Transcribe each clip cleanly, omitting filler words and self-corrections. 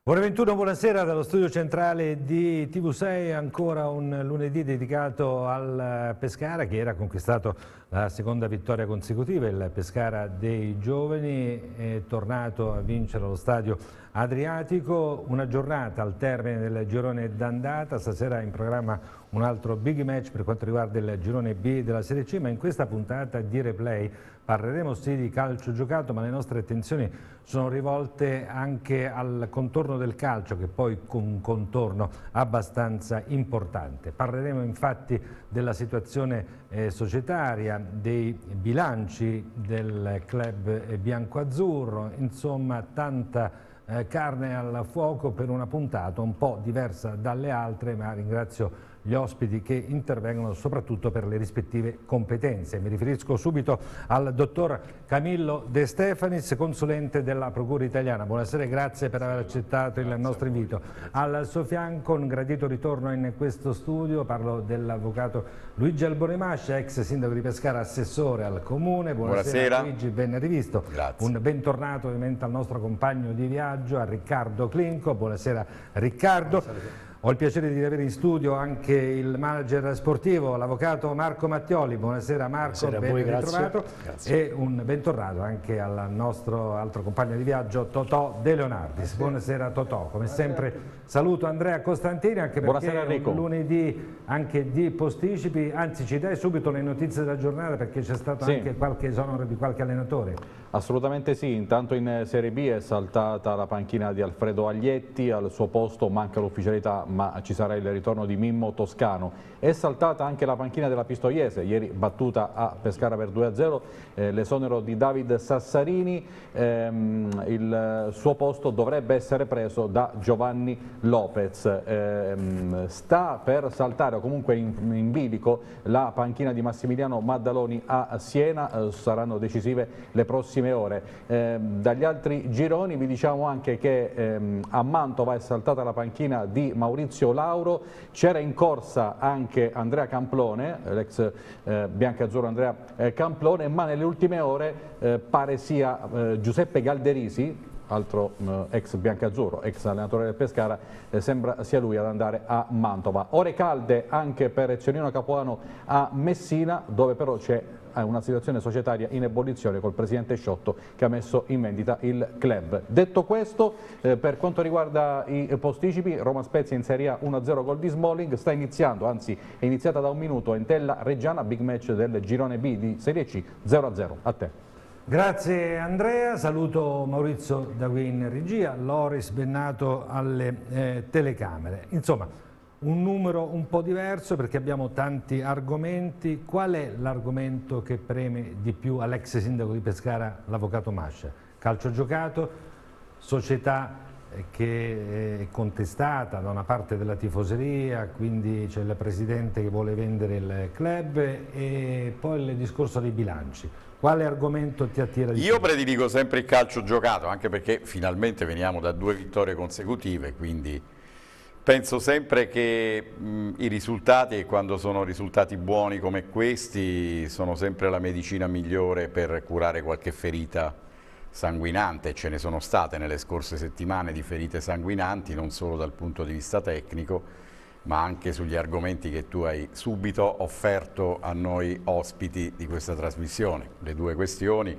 Ore 21, buonasera dallo studio centrale di TV6, ancora un lunedì dedicato al Pescara che era conquistato la seconda vittoria consecutiva. Il Pescara dei giovani è tornato a vincere allo stadio Adriatico, una giornata al termine del girone d'andata. Stasera in programma un altro big match per quanto riguarda il girone B della Serie C, ma in questa puntata di replay parleremo sì di calcio giocato, ma le nostre attenzioni sono rivolte anche al contorno del calcio, che poi con un contorno abbastanza importante. Parleremo infatti della situazione societaria, dei bilanci del club biancoazzurro, insomma tanta carne al fuoco per una puntata un po' diversa dalle altre, ma ringrazio gli ospiti che intervengono soprattutto per le rispettive competenze. Mi riferisco subito al dottor Camillo De Stefanis, consulente della Procura Italiana. Buonasera e grazie per aver accettato il nostro invito. Al suo fianco un gradito ritorno in questo studio, parlo dell'avvocato Luigi Alborimascia, ex sindaco di Pescara, assessore al Comune. Buonasera Luigi, ben rivisto. Grazie. Un bentornato ovviamente al nostro compagno di viaggio, a Riccardo Clinco. Buonasera Riccardo. Buonasera. Ho il piacere di avere in studio anche il manager sportivo, l'avvocato Marco Mattioli. Buonasera Marco, buonasera ben voi, ritrovato. Grazie. E un bentornato anche al nostro altro compagno di viaggio, Totò De Leonardis. Buonasera Totò, come sempre saluto Andrea Costantini, anche perché è un lunedì anche di posticipi. Anzi, ci dai subito le notizie della giornata, perché c'è stato anche qualche esonero di qualche allenatore. Assolutamente sì, intanto in Serie B è saltata la panchina di Alfredo Aglietti, al suo posto manca l'ufficialità ma ci sarà il ritorno di Mimmo Toscano. È saltata anche la panchina della Pistoiese, ieri battuta a Pescara per 2-0, l'esonero di David Sassarini, il suo posto dovrebbe essere preso da Giovanni Lopez. Sta per saltare o comunque in bilico la panchina di Massimiliano Maddaloni a Siena, saranno decisive le prossime ore. Dagli altri gironi vi diciamo anche che a Mantova è saltata la panchina di Maurizio Lauro, c'era in corsa anche Andrea Camplone, l'ex biancazzurro Andrea Camplone, ma nelle ultime ore pare sia Giuseppe Galderisi, altro ex biancazzurro, ex allenatore del Pescara, sembra sia lui ad andare a Mantova. Ore calde anche per Ecionino Capuano a Messina, dove però c'è una situazione societaria in ebollizione col presidente Sciotto che ha messo in vendita il club. Detto questo, per quanto riguarda i posticipi, Roma Spezia in Serie A 1-0 gol di Smalling, sta iniziando, anzi è iniziata da un minuto, Entella Reggiana, big match del girone B di Serie C, 0-0. A te. Grazie Andrea, saluto Maurizio da qui in regia, Loris Bennato alle telecamere. Insomma, un numero un po' diverso perché abbiamo tanti argomenti. Qual è l'argomento che preme di più all'ex sindaco di Pescara, l'avvocato Mascia? Calcio giocato, società che è contestata da una parte della tifoseria, quindi c'è il presidente che vuole vendere il club e poi il discorso dei bilanci. Quale argomento ti attira di più? Io prediligo sempre il calcio giocato, anche perché finalmente veniamo da 2 vittorie consecutive, quindi penso sempre che i risultati, e quando sono risultati buoni come questi, sono sempre la medicina migliore per curare qualche ferita sanguinante. Ce ne sono state nelle scorse settimane di ferite sanguinanti, non solo dal punto di vista tecnico, ma anche sugli argomenti che tu hai subito offerto a noi ospiti di questa trasmissione. Le 2 questioni,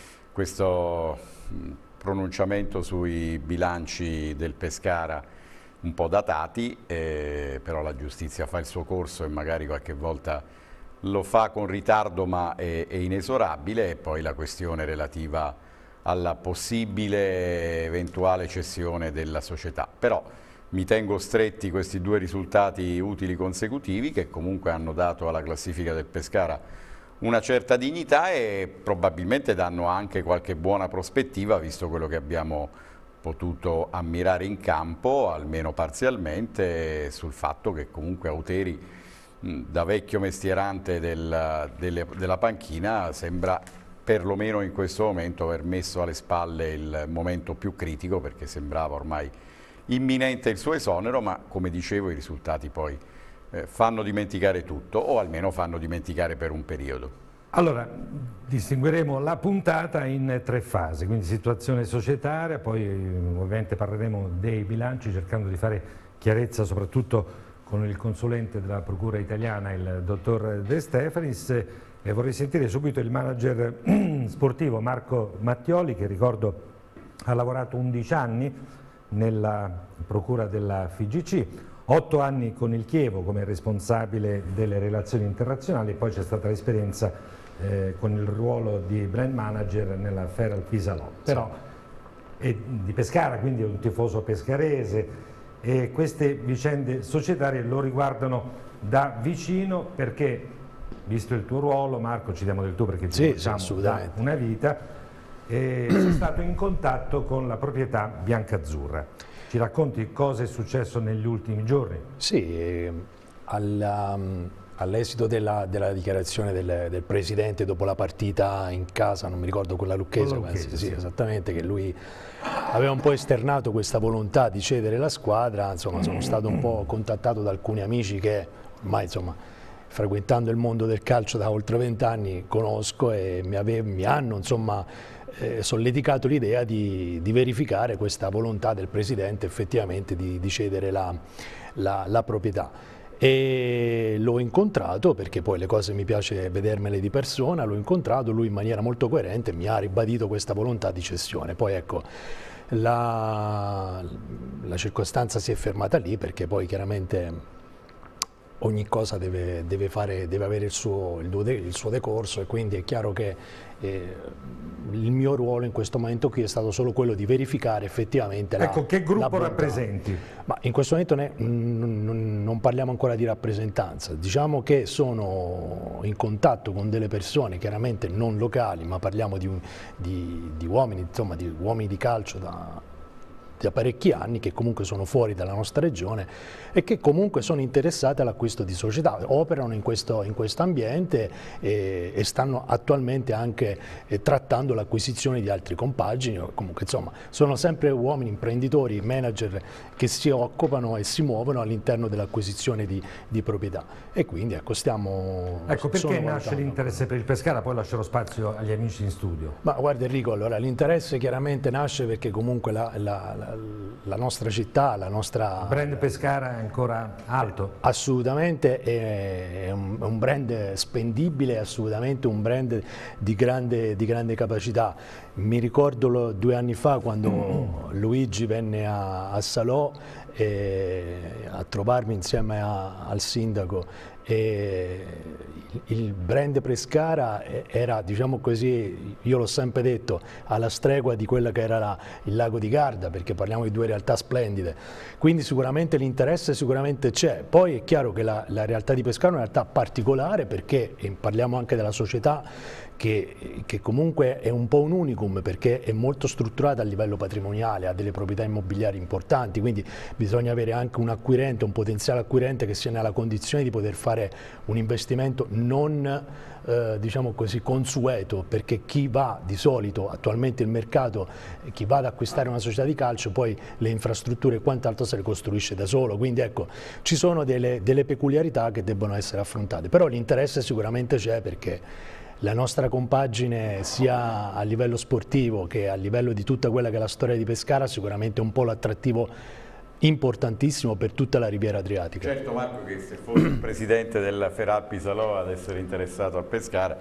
questo pronunciamento sui bilanci del Pescara un po' datati, però la giustizia fa il suo corso e magari qualche volta lo fa con ritardo, ma è inesorabile, e poi la questione relativa alla possibile eventuale cessione della società. Però mi tengo stretti questi 2 risultati utili consecutivi che comunque hanno dato alla classifica del Pescara una certa dignità e probabilmente danno anche qualche buona prospettiva, visto quello che abbiamo potuto ammirare in campo, almeno parzialmente, sul fatto che comunque Auteri, da vecchio mestierante della panchina, sembra perlomeno in questo momento aver messo alle spalle il momento più critico, perché sembrava ormai imminente il suo esonero, ma come dicevo i risultati poi fanno dimenticare tutto, o almeno fanno dimenticare per un periodo. Allora, distingueremo la puntata in 3 fasi, quindi situazione societaria, poi ovviamente parleremo dei bilanci cercando di fare chiarezza soprattutto con il consulente della Procura italiana, il dottor De Stefanis, e vorrei sentire subito il manager sportivo Marco Mattioli, che ricordo ha lavorato 11 anni nella Procura della FIGC, 8 anni con il Chievo come responsabile delle relazioni internazionali e poi c'è stata l'esperienza con il ruolo di brand manager nella Feralpi Salò, però è di Pescara, quindi è un tifoso pescarese e queste vicende societarie lo riguardano da vicino perché, visto il tuo ruolo, Marco, ci diamo del tu perché ci conosciamo da una vita, sei stato in contatto con la proprietà biancazzurra. Ci racconti cosa è successo negli ultimi giorni? Sì, all'esito della dichiarazione del Presidente dopo la partita in casa, non mi ricordo quella Lucchese, sì, esattamente, che lui aveva un po' esternato questa volontà di cedere la squadra, insomma sono stato un po' contattato da alcuni amici che ormai, insomma, frequentando il mondo del calcio da oltre 20 anni conosco e mi hanno, insomma, solleticato l'idea di verificare questa volontà del Presidente effettivamente di cedere la proprietà. E l'ho incontrato, perché poi le cose mi piace vedermele di persona, l'ho incontrato, lui in maniera molto coerente mi ha ribadito questa volontà di cessione. Poi ecco, la circostanza si è fermata lì perché poi chiaramente ogni cosa deve avere il suo decorso e quindi è chiaro che il mio ruolo in questo momento qui è stato solo quello di verificare effettivamente ecco, che gruppo rappresenti? Ma in questo momento non parliamo ancora di rappresentanza, diciamo che sono in contatto con delle persone chiaramente non locali, ma parliamo di uomini, insomma, di uomini di calcio da parecchi anni che comunque sono fuori dalla nostra regione e che comunque sono interessati all'acquisto di società, operano in questo ambiente e stanno attualmente anche trattando l'acquisizione di altri compagini. Comunque insomma sono sempre uomini, imprenditori, manager che si occupano e si muovono all'interno dell'acquisizione di proprietà e quindi ecco stiamo... Ecco, perché nasce l'interesse per il Pescara? Poi lascerò spazio agli amici in studio. Ma guarda Enrico, allora l'interesse chiaramente nasce perché comunque la nostra città, la nostra... Il brand Pescara è ancora alto? Assolutamente, è un brand spendibile, assolutamente un brand di grande capacità. Mi ricordo 2 anni fa quando Luigi venne a Salò a trovarmi insieme al sindaco e il brand Pescara era, diciamo così, io l'ho sempre detto, alla stregua di quella che era il lago di Garda, perché parliamo di 2 realtà splendide, quindi sicuramente l'interesse sicuramente c'è. Poi è chiaro che la realtà di Pescara è una realtà particolare perché parliamo anche della società che comunque è un po' un unicum perché è molto strutturata a livello patrimoniale, ha delle proprietà immobiliari importanti, quindi bisogna avere anche un acquirente, un potenziale acquirente che sia nella condizione di poter fare un investimento non diciamo così consueto, perché chi va di solito, attualmente il mercato, chi va ad acquistare una società di calcio poi le infrastrutture e quant'altro se le costruisce da solo, quindi ecco ci sono delle peculiarità che debbono essere affrontate, però l'interesse sicuramente c'è perché la nostra compagine sia a livello sportivo che a livello di tutta quella che è la storia di Pescara sicuramente è un po' l'attrattivo importantissimo per tutta la Riviera Adriatica. Certo Marco, che se fosse il presidente del Feralpi Salò ad essere interessato a Pescara,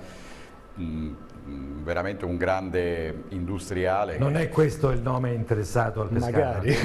veramente un grande industriale. Non è questo il nome interessato al Pescara? Magari.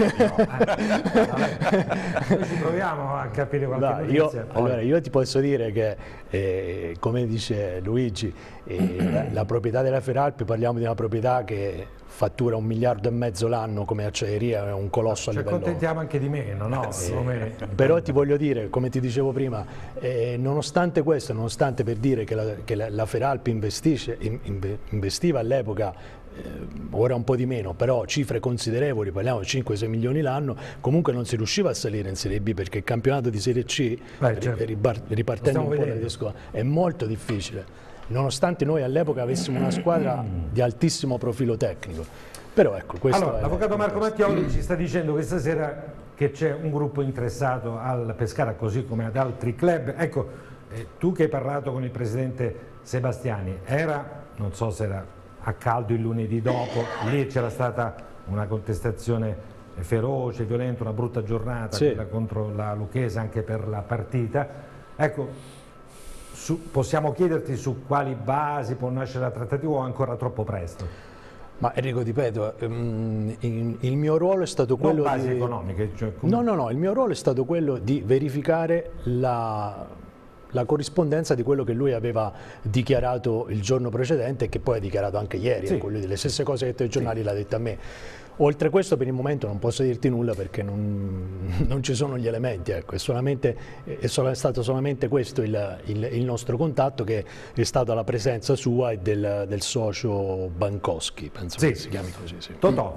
Noi ci proviamo a capire qualche notizia. Allora io ti posso dire che, come dice Luigi, la proprietà della Feralpi, parliamo di una proprietà che fattura 1,5 miliardi l'anno come acciaieria, è un colosso a livello... Ci accontentiamo anche di meno, no? Però ti voglio dire, come ti dicevo prima, nonostante questo, nonostante per dire che la Feralpi investiva all'epoca, ora un po' di meno, però cifre considerevoli, parliamo di 5-6 milioni l'anno, comunque non si riusciva a salire in Serie B perché il campionato di Serie C, ripartendo un po' dal disco, è molto difficile. Nonostante noi all'epoca avessimo una squadra di altissimo profilo tecnico. Però ecco, questo allora, l'avvocato Marco Mattioli ci sta dicendo questa sera che c'è un gruppo interessato al Pescara così come ad altri club. Ecco, tu che hai parlato con il presidente Sebastiani era, non so se era a caldo il lunedì dopo, lì c'era stata una contestazione feroce, violenta, una brutta giornata, sì, quella contro la Lucchese anche per la partita. Ecco, possiamo chiederti su quali basi può nascere la trattativa o ancora troppo presto? Ma Enrico, ripeto, il mio ruolo è stato Non quello basi di... economiche, cioè No, il mio ruolo è stato quello di verificare la corrispondenza di quello che lui aveva dichiarato il giorno precedente e che poi ha dichiarato anche ieri, sì, ecco, le stesse cose che i giornali l'ha dette a me. Oltre a questo per il momento non posso dirti nulla perché non ci sono gli elementi, ecco. È stato solamente questo il nostro contatto, che è stata la presenza sua e del socio Bankowski, penso che si chiami così. Sì. Totò,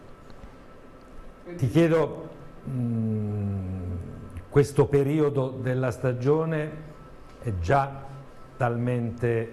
ti chiedo, questo periodo della stagione è già talmente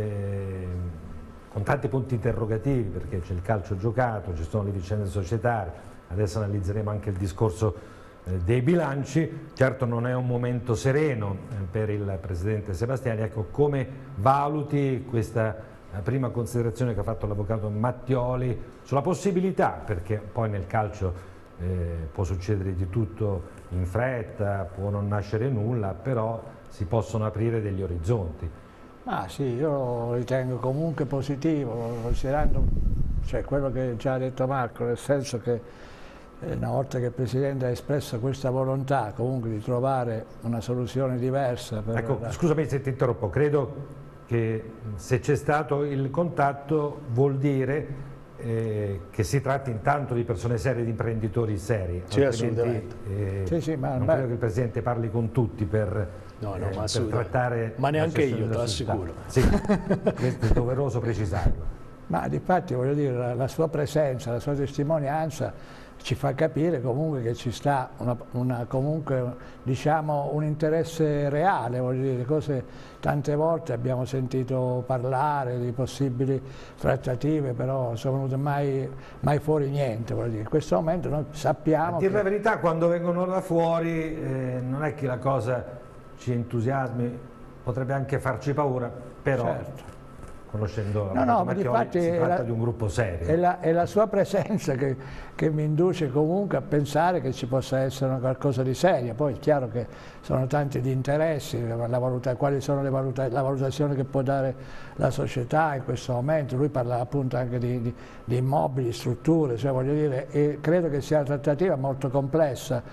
con tanti punti interrogativi, perché c'è il calcio giocato, ci sono le vicende societarie, adesso analizzeremo anche il discorso dei bilanci. Certo non è un momento sereno per il presidente Sebastiani. Ecco, come valuti questa prima considerazione che ha fatto l'avvocato Mattioli sulla possibilità, perché poi nel calcio può succedere di tutto in fretta, può non nascere nulla, però si possono aprire degli orizzonti. Ah sì, io lo ritengo comunque positivo, considerando quello che già ha detto Marco, nel senso che una volta che il Presidente ha espresso questa volontà comunque di trovare una soluzione diversa. Ecco, scusami se ti interrompo, credo che se c'è stato il contatto vuol dire che si tratti intanto di persone serie, di imprenditori seri, sì, altrimenti non credo che il Presidente parli con tutti per trattare. Ma neanche io, te lo assicuro. Sì, questo è doveroso precisarlo. Ma difatti voglio dire, la sua presenza, la sua testimonianza ci fa capire comunque che ci sta comunque, diciamo, un interesse reale, voglio dire, cose tante volte abbiamo sentito parlare di possibili trattative, però sono venute mai fuori niente, voglio dire. In questo momento noi sappiamo. A dire la verità, quando vengono da fuori non è che la cosa ci entusiasmi, potrebbe anche farci paura, però certo, conoscendo Mattioli, si tratta di un gruppo serio. È la sua presenza che mi induce comunque a pensare che ci possa essere qualcosa di serio. Poi è chiaro che sono tanti di interessi, quali sono la valutazione che può dare la società in questo momento. Lui parla appunto anche di immobili, strutture, voglio dire, e credo che sia una trattativa molto complessa,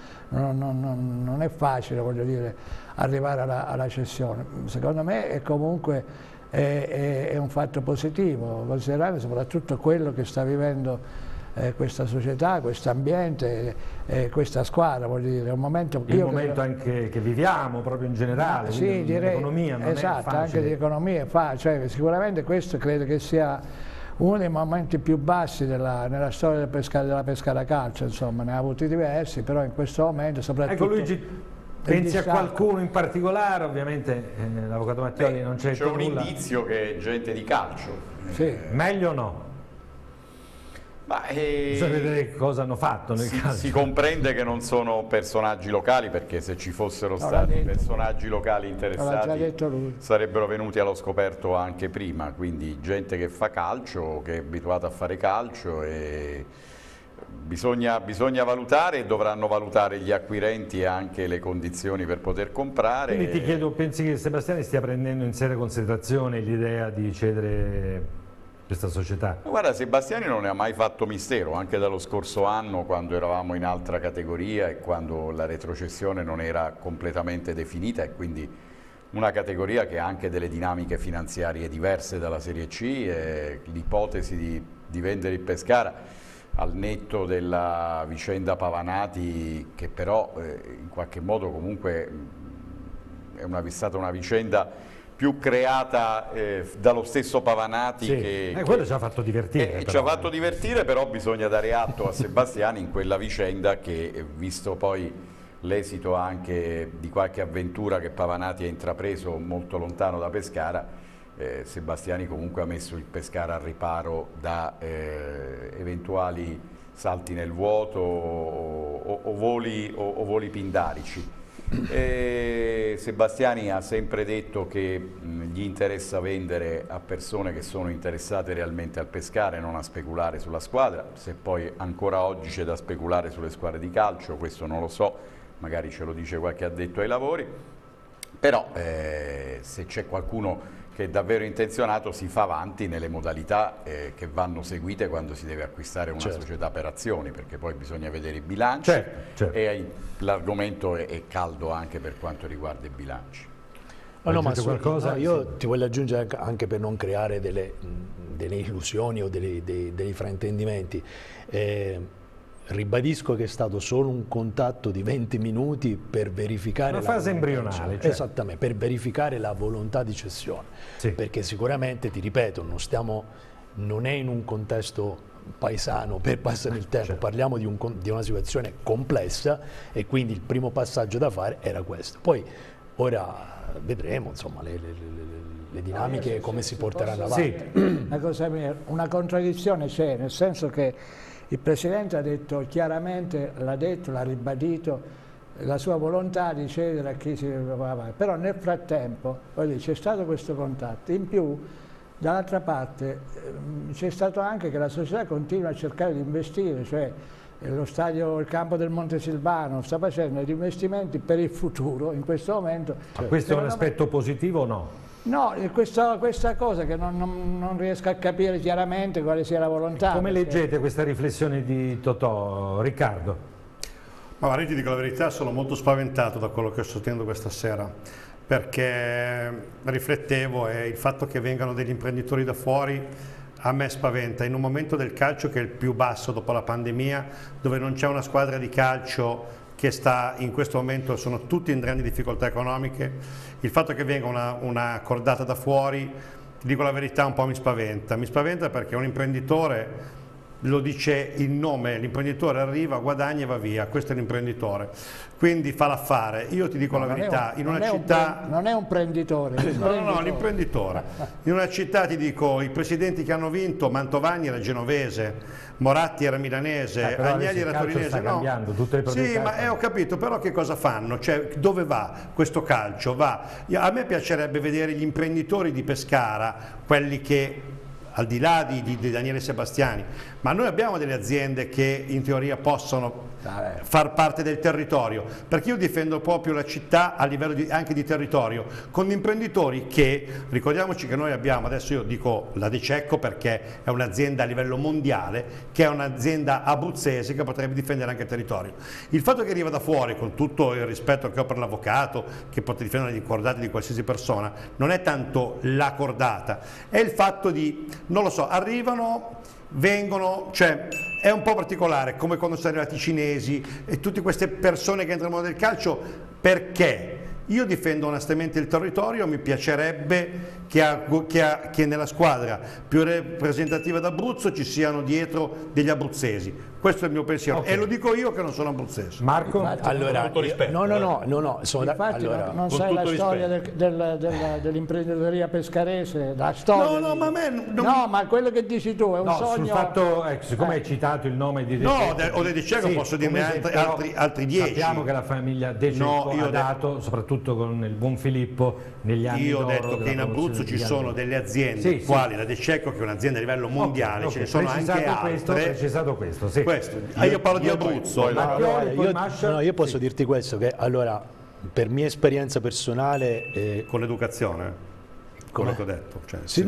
non è facile, voglio dire, arrivare alla cessione. Secondo me è comunque è un fatto positivo, considerando soprattutto quello che sta vivendo questa società, questo ambiente, questa squadra, voglio dire, è un momento... Il momento anche che viviamo proprio in generale, sì, direi, l'economia non esatto, è facile. Anche di economia, sicuramente questo credo che sia uno dei momenti più bassi nella storia della Pescara Calcio, insomma, ne ha avuti diversi, però in questo momento soprattutto... Ecco Luigi, pensi a qualcuno in particolare? Ovviamente l'avvocato Mattioli non c'è un indizio che è gente di calcio. Sì. Meglio o no? Bisogna vedere cosa hanno fatto nel calcio. Si comprende che non sono personaggi locali, perché se ci fossero stati personaggi locali interessati sarebbero venuti allo scoperto anche prima, quindi gente che fa calcio, che è abituata a fare calcio, e bisogna valutare, e dovranno valutare gli acquirenti e anche le condizioni per poter comprare. Quindi ti chiedo, pensi che Sebastiani stia prendendo in seria considerazione l'idea di cedere questa società? Guarda, Sebastiani non ne ha mai fatto mistero, anche dallo scorso anno, quando eravamo in altra categoria e quando la retrocessione non era completamente definita, e quindi una categoria che ha anche delle dinamiche finanziarie diverse dalla Serie C, e l'ipotesi di vendere il Pescara, al netto della vicenda Pavanati, che però in qualche modo comunque è stata una vicenda più creata dallo stesso Pavanati, sì, quello ci ha fatto divertire. Ci ha fatto divertire, però bisogna dare atto a Sebastiani in quella vicenda che, visto poi l'esito anche di qualche avventura che Pavanati ha intrapreso molto lontano da Pescara, Sebastiani comunque ha messo il Pescara al riparo da eventuali salti nel vuoto o voli pindarici. Sebastiani ha sempre detto che gli interessa vendere a persone che sono interessate realmente al pescare, non a speculare sulla squadra. Se poi ancora oggi c'è da speculare sulle squadre di calcio, questo non lo so, magari ce lo dice qualche addetto ai lavori, però se c'è qualcuno che è davvero intenzionato si fa avanti nelle modalità che vanno seguite quando si deve acquistare una società per azioni, perché poi bisogna vedere i bilanci e l'argomento è caldo anche per quanto riguarda i bilanci. Io ti voglio aggiungere anche per non creare delle illusioni o dei fraintendimenti. Ribadisco che è stato solo un contatto di 20 minuti per verificare una fase embrionale, esattamente, per verificare la volontà di cessione, perché sicuramente, ti ripeto, non è in un contesto paesano per passare il tempo, parliamo di una situazione complessa e quindi il primo passaggio da fare era questo. Poi ora vedremo, insomma, le dinamiche come si porteranno avanti. Una contraddizione c'è, nel senso che il Presidente ha detto chiaramente, l'ha ribadito, la sua volontà di cedere a chi si trovava, però nel frattempo c'è stato questo contatto. In più, dall'altra parte, c'è stato anche che la società continua a cercare di investire, cioè il campo del Montesilvano sta facendo degli investimenti per il futuro in questo momento. Ma questo è un aspetto positivo o no? No, questa cosa che non riesco a capire chiaramente quale sia la volontà. Come leggete questa riflessione di Totò, Riccardo? Ma guarda, ti dico la verità, sono molto spaventato da quello che sto sentendo questa sera, perché riflettevo e il fatto che vengano degli imprenditori da fuori a me spaventa. In un momento del calcio che è il più basso dopo la pandemia, dove non c'è una squadra di calcio che sta in questo momento, sono tutti in grandi difficoltà economiche, il fatto che venga una cordata da fuori, ti dico la verità, un po' mi spaventa perché un imprenditore, lo dice il nome, l'imprenditore arriva, guadagna e va via, questo è l'imprenditore, quindi fa l'affare. Io ti dico la verità, in una città... Non è un prenditore. No, l'imprenditore. In una città, ti dico, i presidenti che hanno vinto, Mantovani era genovese, Moratti era milanese, Agnelli era torinese. Sta cambiando, tutte le proprietà. Sì, ma ho capito, però che cosa fanno? Cioè, dove va questo calcio? A me piacerebbe vedere gli imprenditori di Pescara, quelli che, al di là di Daniele Sebastiani, ma noi abbiamo delle aziende che in teoria possono far parte del territorio, perché io difendo proprio la città a livello anche di territorio, con imprenditori che, ricordiamoci che noi abbiamo, adesso io dico la De Cecco perché è un'azienda a livello mondiale, che è un'azienda abruzzese che potrebbe difendere anche il territorio. Il fatto che arriva da fuori, con tutto il rispetto che ho per l'avvocato, che può difendere le cordate di qualsiasi persona, non è tanto la cordata, è il fatto di, non lo so, arrivano, vengono, cioè è un po' particolare, come quando sono arrivati i cinesi e tutte queste persone che entrano nel mondo del calcio, perché io difendo onestamente il territorio, mi piacerebbe che nella squadra più rappresentativa d'Abruzzo ci siano dietro degli abruzzesi. Questo è il mio pensiero, e lo dico io che non sono abruzzese. Marco? Allora, no, sono allora, non sai la storia dell'imprenditoria pescarese, la storia. No, ma a me no, ma quello che dici tu è un sogno. Sul fatto, siccome hai citato il nome di De Cecco, o De Cecco, posso dirne altri 10. Sappiamo che la famiglia De Cecco ha dato, soprattutto con il buon Filippo, negli anni Io ho d'oro detto che in Abruzzo ci sono delle aziende, quali la De Cecco, che è un'azienda a livello mondiale, ce ne sono anche altre. Precisato questo, sì. Io parlo di Abruzzo. Io posso dirti questo, che allora, per mia esperienza personale... con l'educazione, quello che ho detto. Cioè, sì,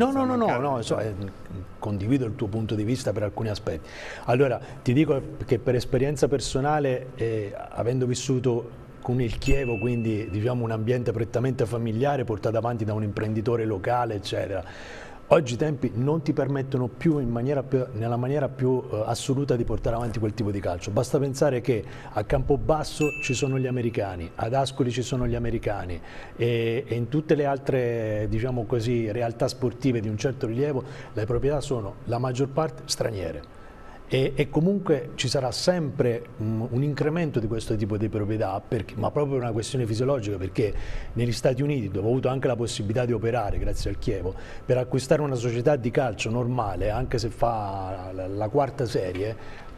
condivido il tuo punto di vista per alcuni aspetti. Allora, ti dico che per esperienza personale, avendo vissuto con il Chievo, quindi diciamo un ambiente prettamente familiare portato avanti da un imprenditore locale, eccetera, oggi i tempi non ti permettono più, nella maniera più assoluta, di portare avanti quel tipo di calcio. Basta pensare che a Campobasso ci sono gli americani, ad Ascoli ci sono gli americani e in tutte le altre, diciamo così, realtà sportive di un certo rilievo le proprietà sono la maggior parte straniere. E comunque ci sarà sempre un incremento di questo tipo di proprietà, ma proprio per una questione fisiologica, perché negli Stati Uniti, dove ho avuto anche la possibilità di operare grazie al Chievo, per acquistare una società di calcio normale, anche se fa la quarta serie,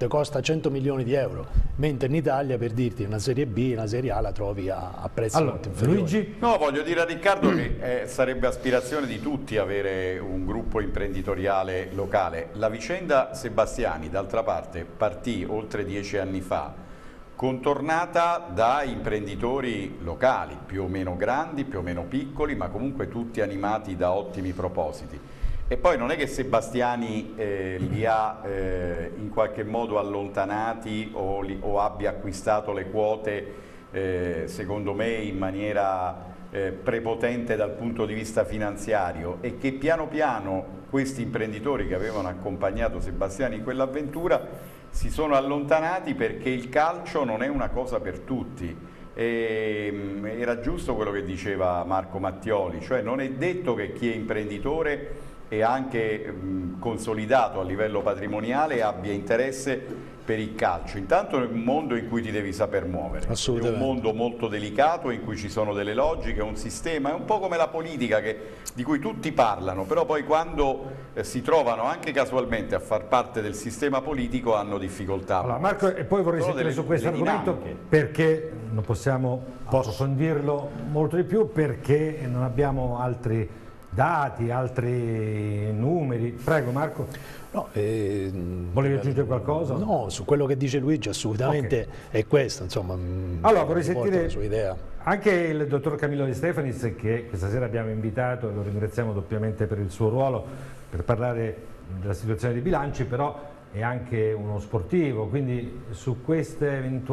ti costa 100 milioni di euro, mentre in Italia, per dirti, una Serie B, una Serie A la trovi a prezzi molto inferiori. Luigi? No, voglio dire a Riccardo che sarebbe aspirazione di tutti avere un gruppo imprenditoriale locale. La vicenda Sebastiani, d'altra parte, partì oltre 10 anni fa, contornata da imprenditori locali, più o meno grandi, più o meno piccoli, ma comunque tutti animati da ottimi propositi. E poi non è che Sebastiani li ha in qualche modo allontanati o abbia acquistato le quote, secondo me, in maniera prepotente dal punto di vista finanziario, e che piano piano questi imprenditori che avevano accompagnato Sebastiani in quell'avventura si sono allontanati, perché il calcio non è una cosa per tutti. Era giusto quello che diceva Marco Mattioli, cioè non è detto che chi è imprenditore e anche consolidato a livello patrimoniale abbia interesse per il calcio. Intanto è un mondo in cui ti devi saper muovere, è un mondo molto delicato in cui ci sono delle logiche, un sistema, è un po' come la politica di cui tutti parlano, però poi quando si trovano anche casualmente a far parte del sistema politico hanno difficoltà. Allora, Marco, e poi vorrei sentire su questo argomento, perché non possiamo approfondirlo molto di più, perché non abbiamo altri dati, altri numeri. Prego Marco. No, volevi aggiungere qualcosa? No, su quello che dice Luigi assolutamente è questo, insomma. Allora vorrei sentire la sua idea. Anche il dottor Camillo De Stefanis, che questa sera abbiamo invitato e lo ringraziamo doppiamente per il suo ruolo, per parlare della situazione dei bilanci, però è anche uno sportivo, quindi su questo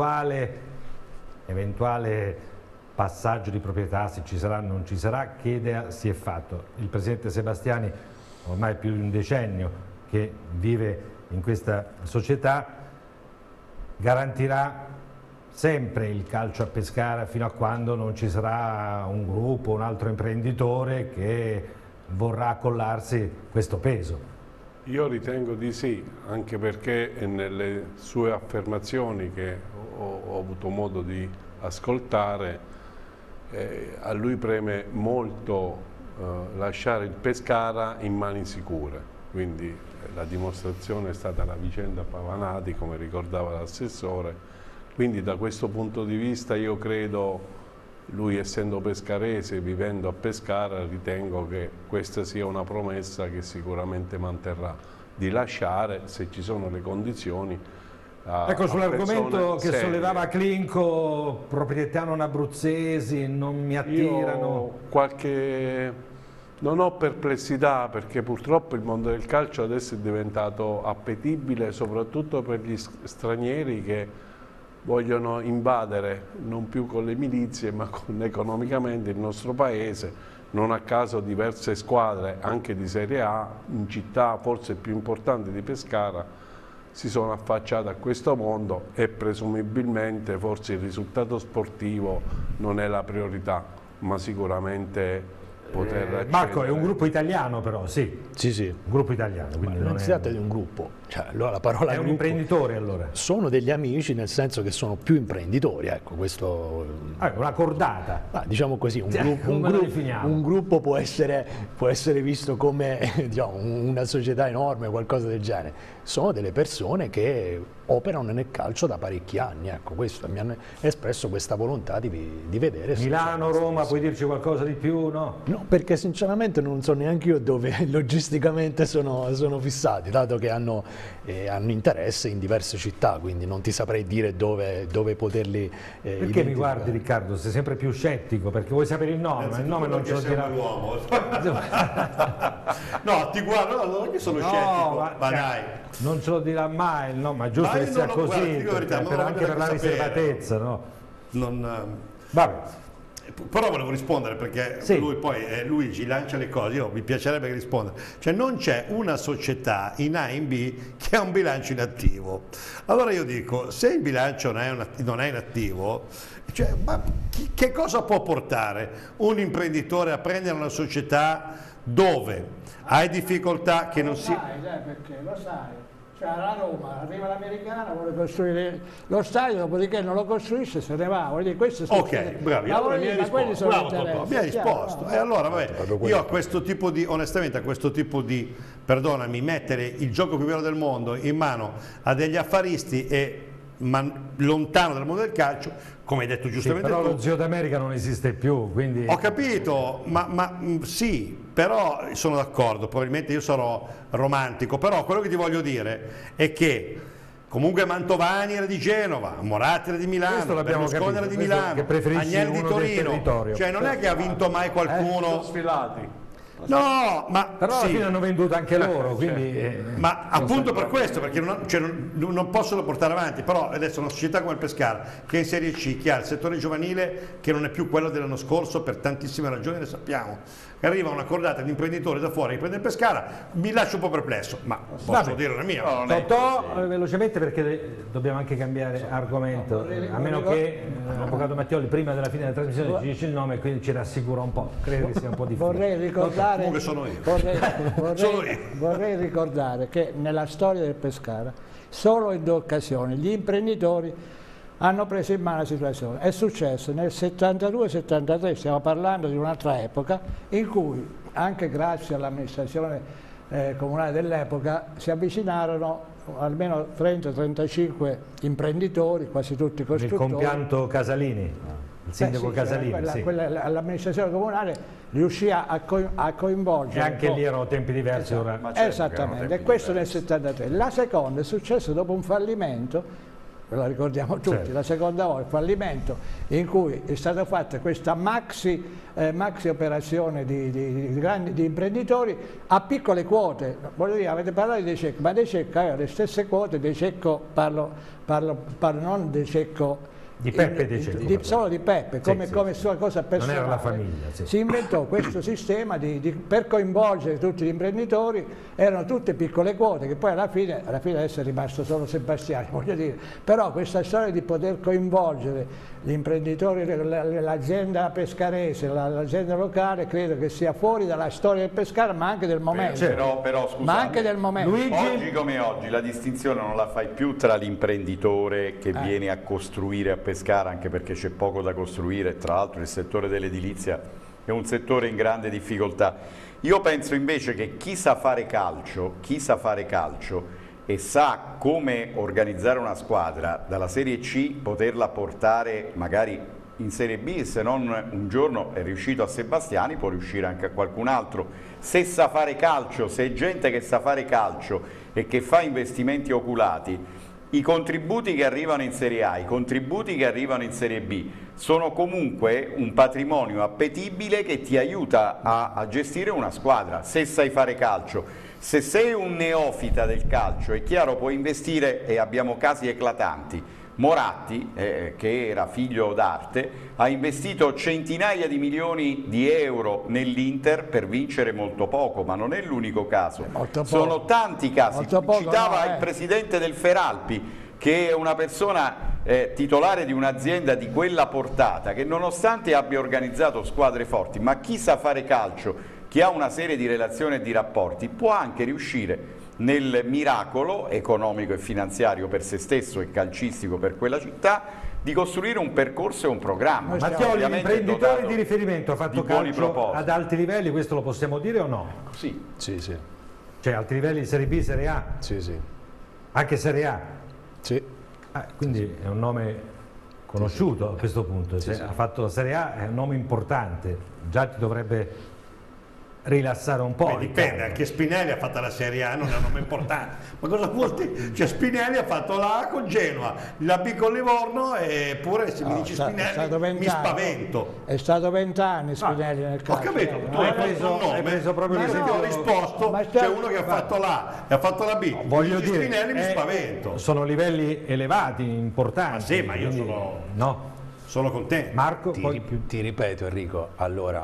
eventuale passaggio di proprietà, se ci sarà o non ci sarà, che idea si è fatto? Il presidente Sebastiani, ormai più di un decennio che vive in questa società, garantirà sempre il calcio a Pescara fino a quando non ci sarà un gruppo, un altro imprenditore che vorrà accollarsi questo peso? Io ritengo di sì, anche perché nelle sue affermazioni che ho avuto modo di ascoltare, a lui preme molto lasciare il Pescara in mani sicure, quindi la dimostrazione è stata la vicenda Pavanati, come ricordava l'assessore, quindi da questo punto di vista io credo, lui essendo pescarese, vivendo a Pescara, ritengo che questa sia una promessa che sicuramente manterrà, di lasciare, se ci sono le condizioni, ecco, sull'argomento che sollevava Clinco, proprietà non abruzzesi, non mi attirano. Non ho perplessità, perché purtroppo il mondo del calcio adesso è diventato appetibile soprattutto per gli stranieri che vogliono invadere, non più con le milizie ma economicamente, il nostro paese. Non a caso diverse squadre, anche di Serie A, in città forse più importanti di Pescara, si sono affacciate a questo mondo, e presumibilmente forse il risultato sportivo non è la priorità, ma sicuramente poter accedere. Marco, è un gruppo italiano però, sì. Sì, sì. Un gruppo italiano. Quindi non si tratta di un gruppo, cioè, allora, la parola è un gruppo, imprenditore allora. Sono degli amici, nel senso che sono più imprenditori, ecco, questo. Una cordata. Diciamo così, un gruppo può essere visto come diciamo, una società enorme o qualcosa del genere. Sono delle persone che operano nel calcio da parecchi anni, ecco, questo, mi hanno espresso questa volontà di vedere. Milano, Roma, puoi dirci qualcosa di più? No? No, perché sinceramente non so neanche io dove logisticamente sono fissati, dato che hanno interesse in diverse città, quindi non ti saprei dire dove poterli Perché mi guardi, Riccardo? Sei sempre più scettico, perché vuoi sapere il nome, ma il nome non ce lo dirà l'uomo. No, ti guardo, non è che sono scettico, ma dai. Non ce lo dirà mai, no, ma è giusto che sia così, anche per la riservatezza, no? Vabbè. Però volevo rispondere, perché sì. Luigi lancia le cose, mi piacerebbe che risponda. Cioè non c'è una società in A e in B che ha un bilancio in attivo. Allora io dico, se il bilancio non è in attivo, cioè, ma che cosa può portare un imprenditore a prendere una società dove hai difficoltà che non si... Perché lo sai, Cioè alla Roma arriva l'americana, vuole costruire lo stadio, dopodiché non lo costruisce, se ne va. Vuol dire, questo Ok, bravi, allora mi hai risposto, bravo Totò, mi hai risposto. E allora vabbè, io a questo tipo di, onestamente a questo tipo di, perdonami, mettere il gioco più bello del mondo in mano a degli affaristi e lontano dal mondo del calcio, come hai detto giustamente però tu. lo zio d'America non esiste più, quindi... Ho capito, ma sì, però sono d'accordo, probabilmente io sarò romantico, però quello che ti voglio dire è che comunque Mantovani era di Genova, Moratti era di Milano, Berlusconi era di Milano, Agnelli di Torino, cioè non è che ha vinto mai qualcuno... Sfilati. No, ma però alla sì. fine hanno venduto anche loro, quindi... Ma appunto per questo, perché non possono portare avanti, però adesso una società come il Pescara, che è in Serie C, che ha il settore giovanile che non è più quello dell'anno scorso per tantissime ragioni, le sappiamo, arriva una cordata di imprenditori da fuori che prende il Pescara, mi lascio un po' perplesso, ma posso dire la mia. No, non è Totò, così. velocemente perché dobbiamo anche cambiare argomento, a meno che l'avvocato Mattioli prima della fine della trasmissione ci dice il nome e quindi ci rassicura un po', credo che sia un po' difficile. Vorrei ricordare, Comunque sono io. Sono io. vorrei ricordare che nella storia del Pescara, solo in 2 occasioni, gli imprenditori hanno preso in mano la situazione. È successo nel 72-73, stiamo parlando di un'altra epoca, in cui anche grazie all'amministrazione comunale dell'epoca si avvicinarono almeno 30-35 imprenditori, quasi tutti Il costruttori. compianto Casalini, il sindaco sì, Casalini, sì. L'amministrazione comunale riuscì a coinvolgere. E anche lì erano tempi diversi ora. Ma certo Esattamente, e questo nel 73. La seconda è successo dopo un fallimento, ve la ricordiamo tutti, Certo. La seconda volta, fallimento in cui è stata fatta questa maxi operazione di imprenditori a piccole quote. Voglio dire, avete parlato di Cecco, ma De Cecco aveva le stesse quote, De Cecco parlo non De Cecco Di Peppe De Cecco. solo di Peppe, come sua cosa personale. Non era la famiglia, sì. Si inventò questo sistema per coinvolgere tutti gli imprenditori, erano tutte piccole quote che poi alla fine adesso è rimasto solo Sebastiani, voglio dire, però questa storia di poter coinvolgere gli imprenditori, l'azienda pescarese, l'azienda locale, credo che sia fuori dalla storia del Pescara, ma anche del momento. Però scusa, ma anche del momento. oggi come oggi la distinzione non la fai più tra l'imprenditore che viene a costruire a Pescara, anche perché c'è poco da costruire, tra l'altro il settore dell'edilizia è un settore in grande difficoltà. Io penso invece che chi sa fare calcio e sa come organizzare una squadra dalla Serie C, poterla portare magari in Serie B, e se non un giorno è riuscito a Sebastiani può riuscire anche a qualcun altro. Se sa fare calcio, se è gente che sa fare calcio e che fa investimenti oculati, i contributi che arrivano in Serie A, i contributi che arrivano in Serie B sono comunque un patrimonio appetibile che ti aiuta a gestire una squadra, se sai fare calcio. Se sei un neofita del calcio, è chiaro, puoi investire, e abbiamo casi eclatanti. Moratti, che era figlio d'arte, ha investito centinaia di milioni di euro nell'Inter per vincere molto poco, ma non è l'unico caso. Sono tanti casi. Citava il presidente del Feralpi, che è una persona titolare di un'azienda di quella portata, che nonostante abbia organizzato squadre forti, ma chi sa fare calcio, chi ha una serie di relazioni e di rapporti, può anche riuscire nel miracolo economico e finanziario per se stesso e calcistico per quella città di costruire un percorso e un programma. Mattioli, l'imprenditore di riferimento ha fatto calcio propositi. ad alti livelli, questo lo possiamo dire o no? Sì. Sì, sì. Cioè alti livelli Serie B, Serie A? Sì, sì. Anche Serie A? Sì. Quindi è un nome conosciuto a questo punto, se ha fatto la Serie A è un nome importante, già ti dovrebbe rilassare un po'. Dipende, anche Spinelli ha fatto la Serie A, non è un nome importante. Ma cosa vuol dire? Cioè Spinelli ha fatto la A con Genoa, la B con Livorno, eppure se mi dici Spinelli mi spavento. È stato 20 anni Spinelli nel calcio. Ho capito, tu hai preso proprio l'esempio, ho risposto, c'è uno che ha fatto la A e ha fatto la B. Voglio dire, Spinelli mi spavento. Sono livelli elevati, importanti. Sì, ma io quindi, sono contento. Marco, Ti ripeto Enrico, allora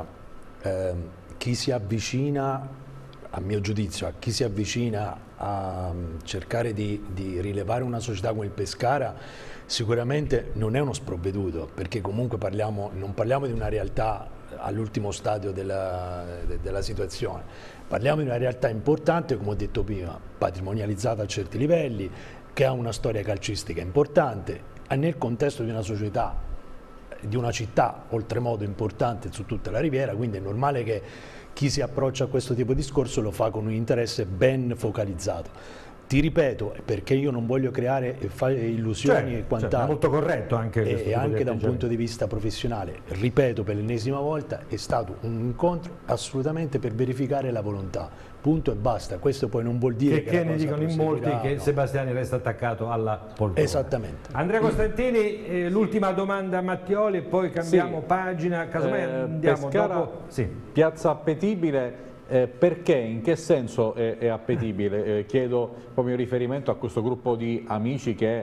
chi si avvicina, a mio giudizio, a chi si avvicina a cercare di rilevare una società come il Pescara sicuramente non è uno sprovveduto, perché comunque non parliamo di una realtà all'ultimo stadio della situazione. Parliamo di una realtà importante, come ho detto prima, patrimonializzata a certi livelli, che ha una storia calcistica importante, nel contesto di una società, di una città oltremodo importante su tutta la Riviera, quindi è normale che chi si approccia a questo tipo di discorso lo fa con un interesse ben focalizzato. Ti ripeto, perché io non voglio creare illusioni e quant'altro. È molto corretto anche questo e anche da un punto di vista professionale, ripeto per l'ennesima volta, è stato un incontro assolutamente per verificare la volontà, punto e basta. Questo poi non vuol dire che ne dicono in molti che no. Sebastiani resta attaccato alla poltrona. Esattamente. Andrea Costantini, l'ultima domanda a Mattioli e poi cambiamo pagina, casomai andiamo Pescara, dopo. Sì. Piazza appetibile. Perché? In che senso è appetibile? Chiedo come riferimento a questo gruppo di amici che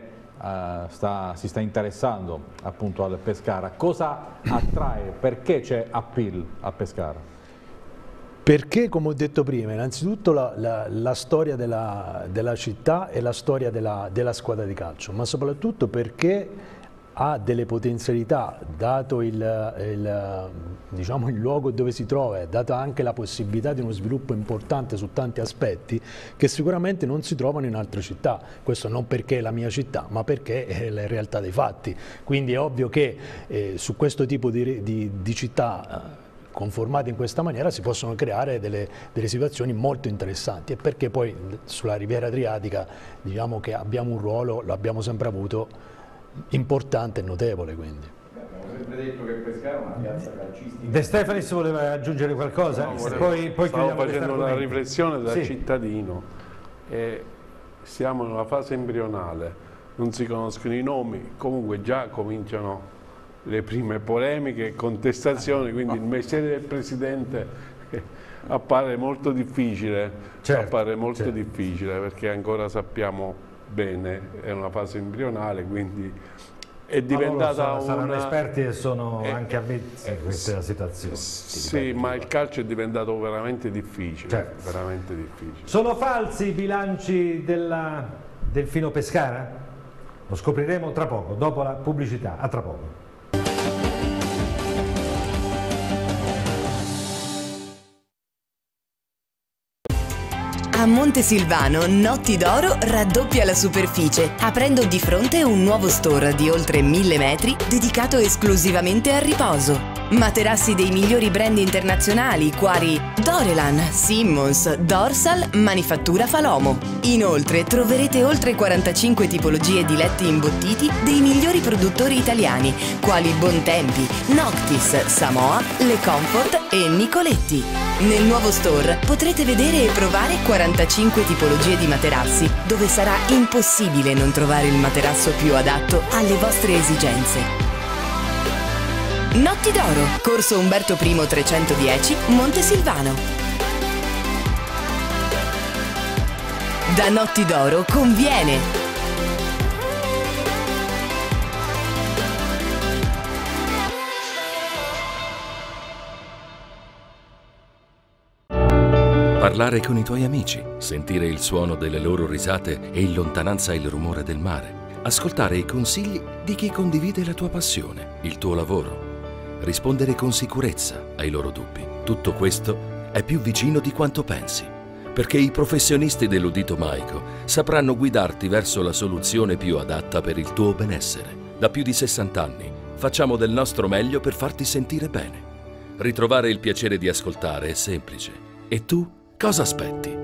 si sta interessando appunto al Pescara. Cosa attrae? Perché c'è appeal a Pescara? Perché, come ho detto prima, innanzitutto la storia della città e la storia della squadra di calcio, ma soprattutto perché ha delle potenzialità, dato diciamo, il luogo dove si trova, data anche la possibilità di uno sviluppo importante su tanti aspetti che sicuramente non si trovano in altre città. Questo non perché è la mia città, ma perché è la realtà dei fatti. Quindi è ovvio che su questo tipo di città conformate in questa maniera si possono creare delle situazioni molto interessanti, e perché poi sulla Riviera Adriatica diciamo che abbiamo un ruolo, lo abbiamo sempre avuto, importante e notevole. Quindi abbiamo sempre detto che Pescara è una piazza calcistica. De Stefanis voleva aggiungere qualcosa? No, poi stavo facendo una argomento. riflessione da Sì. cittadino, siamo in una fase embrionale, non si conoscono i nomi, comunque già cominciano le prime polemiche e contestazioni, quindi il mestiere del Presidente appare molto difficile, difficile, perché ancora sappiamo bene, è una fase embrionale, quindi è diventata saranno esperti e sono anche avvezzi in questa situazione. Sì, ma il calcio è diventato veramente difficile, Certo. veramente difficile. Sono falsi i bilanci del Fino Pescara? Lo scopriremo tra poco, dopo la pubblicità. A tra poco. A Montesilvano Notti d'Oro raddoppia la superficie, aprendo di fronte un nuovo store di oltre 1000 metri dedicato esclusivamente al riposo. Materassi dei migliori brand internazionali quali Dorelan, Simmons, Dorsal, Manifattura Falomo. Inoltre troverete oltre 45 tipologie di letti imbottiti dei migliori produttori italiani quali Bontempi, Noctis, Samoa, Le Comfort e Nicoletti. Nel nuovo store potrete vedere e provare 45 tipologie di materassi, dove sarà impossibile non trovare il materasso più adatto alle vostre esigenze. Notti d'Oro, Corso Umberto I 310, Montesilvano. Da Notti d'Oro conviene! Parlare con i tuoi amici, sentire il suono delle loro risate e in lontananza il rumore del mare, ascoltare i consigli di chi condivide la tua passione, il tuo lavoro, rispondere con sicurezza ai loro dubbi. Tutto questo è più vicino di quanto pensi, perché i professionisti dell'Udito Maico sapranno guidarti verso la soluzione più adatta per il tuo benessere. Da più di 60 anni facciamo del nostro meglio per farti sentire bene. Ritrovare il piacere di ascoltare è semplice. E tu? Cosa aspetti?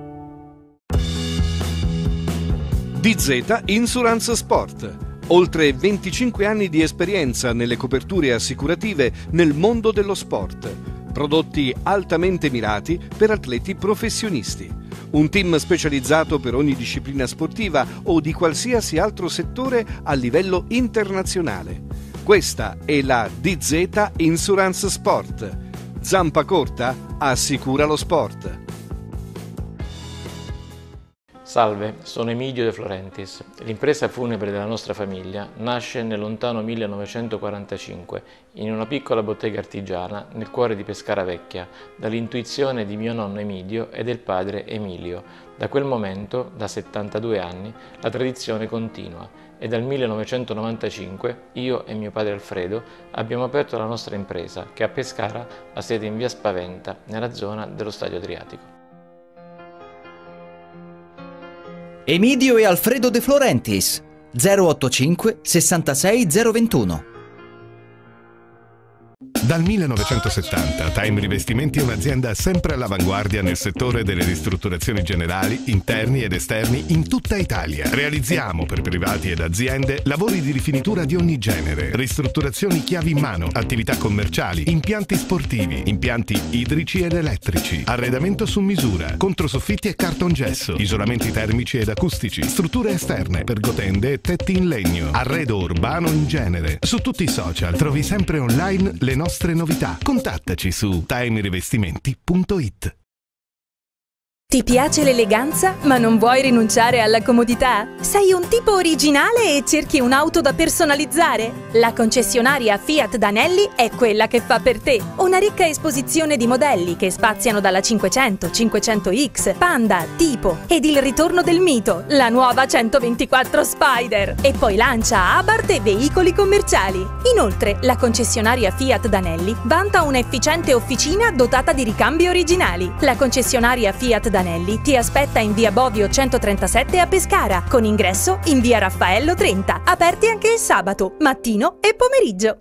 DZ Insurance Sport. Oltre 25 anni di esperienza nelle coperture assicurative nel mondo dello sport. Prodotti altamente mirati per atleti professionisti. Un team specializzato per ogni disciplina sportiva o di qualsiasi altro settore a livello internazionale. Questa è la DZ Insurance Sport. Zampa corta assicura lo sport. Salve, sono Emidio De Florentis. L'impresa funebre della nostra famiglia nasce nel lontano 1945 in una piccola bottega artigiana nel cuore di Pescara Vecchia, dall'intuizione di mio nonno Emidio e del padre Emilio. Da quel momento, da 72 anni, la tradizione continua e dal 1995 io e mio padre Alfredo abbiamo aperto la nostra impresa che a Pescara ha sede in via Spaventa, nella zona dello Stadio Adriatico. Emidio e Alfredo De Florentis 085 66 021. Dal 1970 Time Rivestimenti è un'azienda sempre all'avanguardia nel settore delle ristrutturazioni generali, interni ed esterni in tutta Italia. Realizziamo per privati ed aziende lavori di rifinitura di ogni genere, ristrutturazioni chiavi in mano, attività commerciali, impianti sportivi, impianti idrici ed elettrici, arredamento su misura, controsoffitti e cartongesso, isolamenti termici ed acustici, strutture esterne, pergotende e tetti in legno, arredo urbano in genere. Su tutti i social trovi sempre online le nostre novità. Contattaci su timerivestimenti.it. Ti piace l'eleganza, ma non vuoi rinunciare alla comodità? Sei un tipo originale e cerchi un'auto da personalizzare? La concessionaria Fiat Danelli è quella che fa per te. Una ricca esposizione di modelli che spaziano dalla 500, 500X, Panda, Tipo ed il ritorno del mito, la nuova 124 Spider. E poi lancia Abarth e veicoli commerciali. Inoltre, la concessionaria Fiat Danelli vanta un'efficiente officina dotata di ricambi originali. La concessionaria Fiat Danelli ti aspetta in via Bovio 137 a Pescara, con ingresso in via Raffaello 30, aperti anche il sabato, mattino e pomeriggio.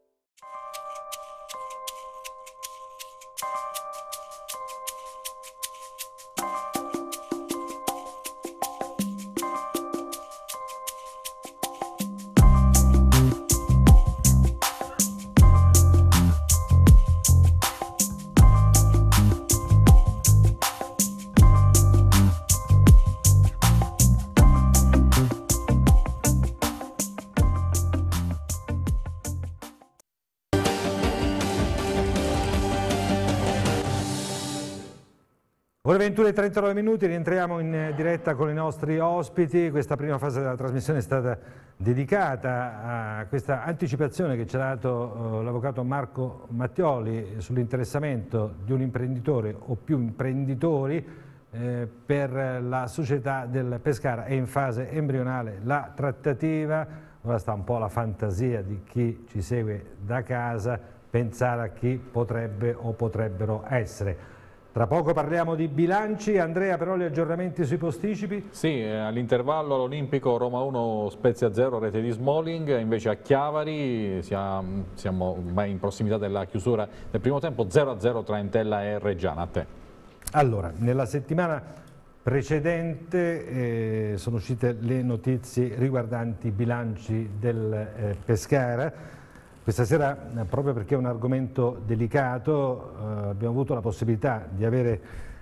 Ore 21:39, rientriamo in diretta con i nostri ospiti. Questa prima fase della trasmissione è stata dedicata a questa anticipazione che ci ha dato l'avvocato Marco Mattioli sull'interessamento di un imprenditore o più imprenditori per la società del Pescara. È in fase embrionale la trattativa, ora sta un po' la fantasia di chi ci segue da casa pensare a chi potrebbe o potrebbero essere. Tra poco parliamo di bilanci. Andrea, però gli aggiornamenti sui posticipi? Sì, all'intervallo all'Olimpico Roma 1 Spezia 0, rete di Smalling, invece a Chiavari siamo ormai in prossimità della chiusura del primo tempo, 0-0 tra Entella e Reggiana. A te. Allora, nella settimana precedente sono uscite le notizie riguardanti i bilanci del Pescara. Questa sera, proprio perché è un argomento delicato, abbiamo avuto la possibilità di avere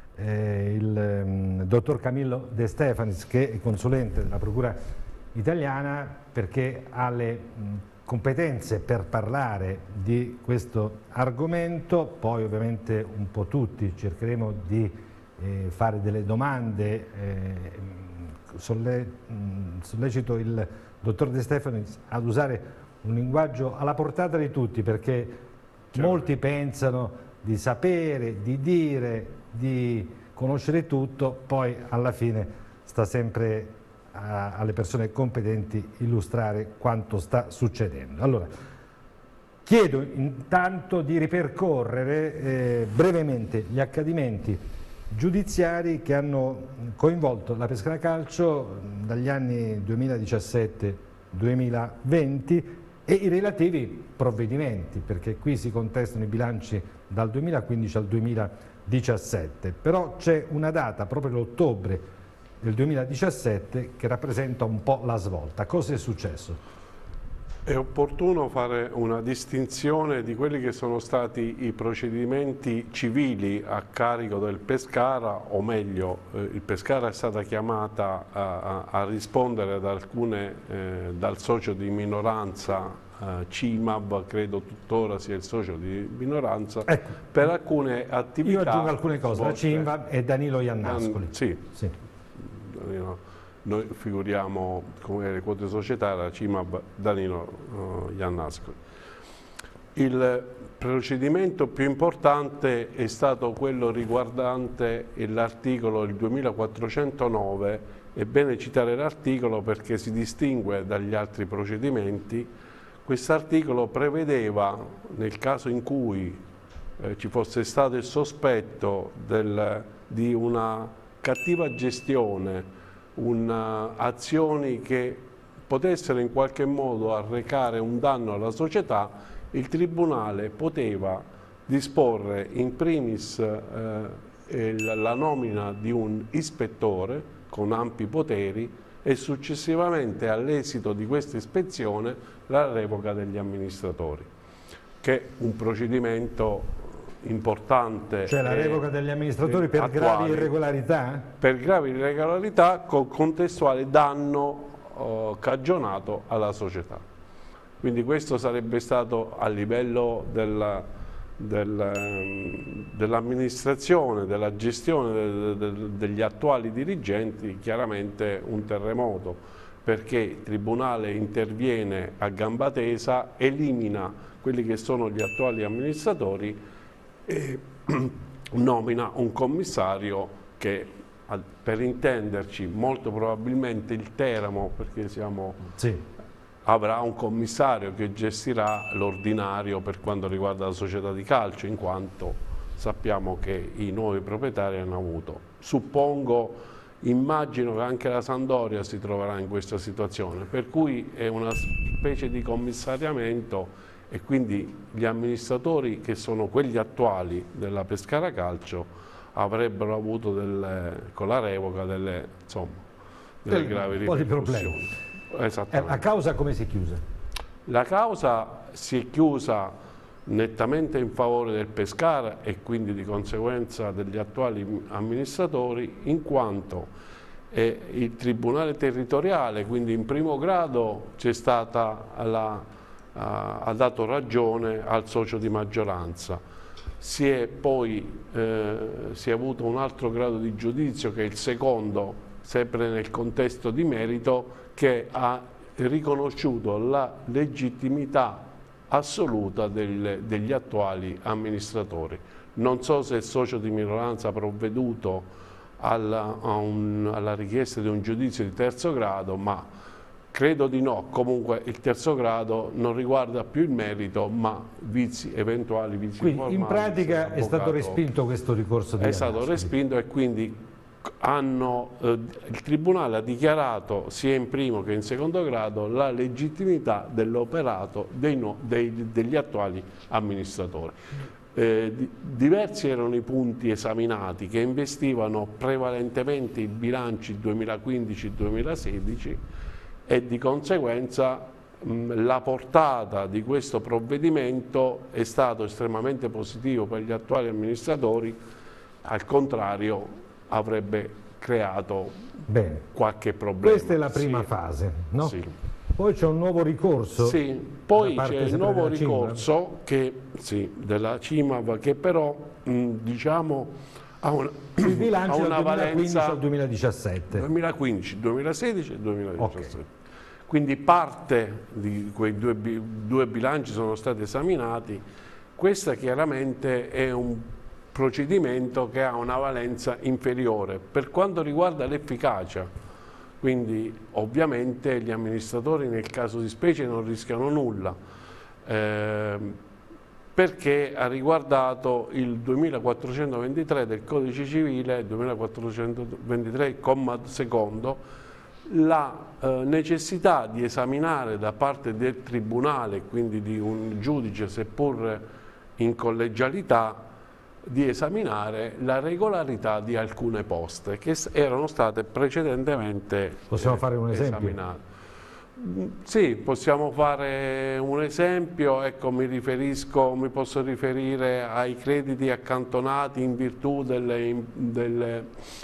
il dottor Camillo De Stefanis, che è consulente della Procura italiana, perché ha le competenze per parlare di questo argomento. Poi ovviamente un po' tutti cercheremo di fare delle domande. Sollecito il dottor De Stefanis ad usare un linguaggio alla portata di tutti, perché molti pensano di sapere, di dire, di conoscere tutto, poi alla fine sta sempre alle persone competenti illustrare quanto sta succedendo. Allora, chiedo intanto di ripercorrere brevemente gli accadimenti giudiziari che hanno coinvolto la Pescara Calcio dagli anni 2017-2020 e i relativi provvedimenti, perché qui si contestano i bilanci dal 2015 al 2017, però c'è una data, proprio l'ottobre del 2017, che rappresenta un po' la svolta. Cosa è successo? È opportuno fare una distinzione di quelli che sono stati i procedimenti civili a carico del Pescara, o meglio, il Pescara è stata chiamata a rispondere ad alcune, dal socio di minoranza CIMAB, credo tuttora sia il socio di minoranza, ecco, per alcune attività. Io aggiungo alcune cose, la CIMAB e Danilo Iannascoli. Sì. noi figuriamo come le quote societarie, la CIMAB Danilo Iannascoli. Il procedimento più importante è stato quello riguardante l'articolo 2409, è bene citare l'articolo perché si distingue dagli altri procedimenti. Quest'articolo prevedeva, nel caso in cui ci fosse stato il sospetto di una cattiva gestione, azioni che potessero in qualche modo arrecare un danno alla società, il Tribunale poteva disporre in primis la nomina di un ispettore con ampi poteri e successivamente all'esito di questa ispezione la revoca degli amministratori, che è un procedimento importante. Cioè la revoca degli amministratori per attuali, gravi irregolarità? Per gravi irregolarità con contestuale danno cagionato alla società. Quindi questo sarebbe stato a livello dell'amministrazione, della gestione degli attuali dirigenti, chiaramente un terremoto, perché il Tribunale interviene a gamba tesa, elimina quelli che sono gli attuali amministratori e nomina un commissario che, per intenderci, molto probabilmente il Teramo, perché avrà un commissario che gestirà l'ordinario per quanto riguarda la società di calcio, in quanto sappiamo che i nuovi proprietari hanno avuto. Immagino che anche la Sampdoria si troverà in questa situazione, per cui è una specie di commissariamento e quindi gli amministratori, che sono quelli attuali della Pescara Calcio, avrebbero avuto con la revoca delle gravi ripercussioni. La causa come si è chiusa? La causa si è chiusa nettamente in favore del Pescara e quindi di conseguenza degli attuali amministratori, in quanto il Tribunale territoriale, quindi in primo grado, ha dato ragione al socio di maggioranza. Si è avuto un altro grado di giudizio, che è il secondo, sempre nel contesto di merito, che ha riconosciuto la legittimità assoluta degli attuali amministratori. Non so se il socio di minoranza ha provveduto alla richiesta di un giudizio di terzo grado, ma credo di no. Comunque il terzo grado non riguarda più il merito, ma eventuali vizi formali. In pratica è stato respinto questo ricorso di È stato respinto, e quindi il Tribunale ha dichiarato sia in primo che in secondo grado la legittimità dell'operato degli attuali amministratori. Diversi erano i punti esaminati, che investivano prevalentemente i bilanci 2015-2016 e di conseguenza la portata di questo provvedimento è stato estremamente positivo per gli attuali amministratori. Al contrario, avrebbe creato qualche problema. Questa è la prima fase, no? Sì. Poi c'è un nuovo ricorso. Sì, poi c'è il nuovo ricorso della CIMAB, che però diciamo ha una valenza al 2017. 2015, 2016 e 2017. Okay. Quindi parte di quei due bilanci sono stati esaminati. Questa chiaramente è un procedimento che ha una valenza inferiore per quanto riguarda l'efficacia, quindi ovviamente gli amministratori nel caso di specie non rischiano nulla, perché ha riguardato il 2423 del Codice Civile, 2423 comma secondo, la necessità di esaminare da parte del Tribunale, quindi di un giudice seppur in collegialità, di esaminare la regolarità di alcune poste che erano state precedentemente Possiamo fare un esempio? esaminate. Sì, possiamo fare un esempio. Ecco, mi posso riferire ai crediti accantonati in virtù delle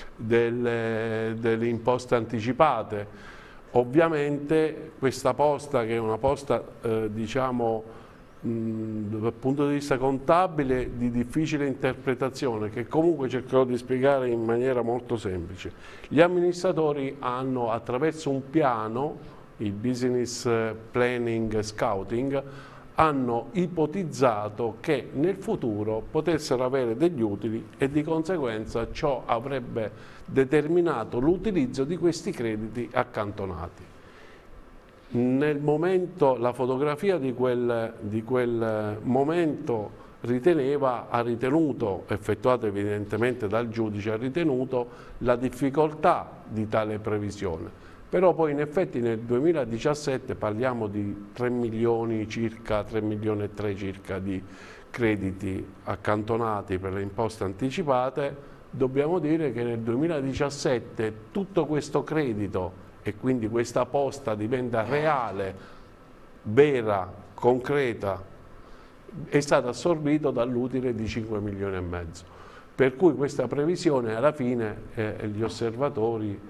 imposte anticipate. Ovviamente questa posta, che è una posta diciamo dal punto di vista contabile di difficile interpretazione, che comunque cercherò di spiegare in maniera molto semplice. Gli amministratori hanno, attraverso un piano, il Business Planning Scouting, hanno ipotizzato che nel futuro potessero avere degli utili e di conseguenza ciò avrebbe determinato l'utilizzo di questi crediti accantonati. Nel momento, la fotografia di quel momento ha ritenuto, effettuata evidentemente dal giudice, ha ritenuto la difficoltà di tale previsione. Però poi in effetti nel 2017 parliamo di 3 milioni circa, 3 milioni e 3 circa di crediti accantonati per le imposte anticipate. Dobbiamo dire che nel 2017 tutto questo credito e quindi questa posta diventa reale, vera, concreta, è stato assorbito dall'utile di 5 milioni e mezzo. Per cui questa previsione alla fine gli osservatori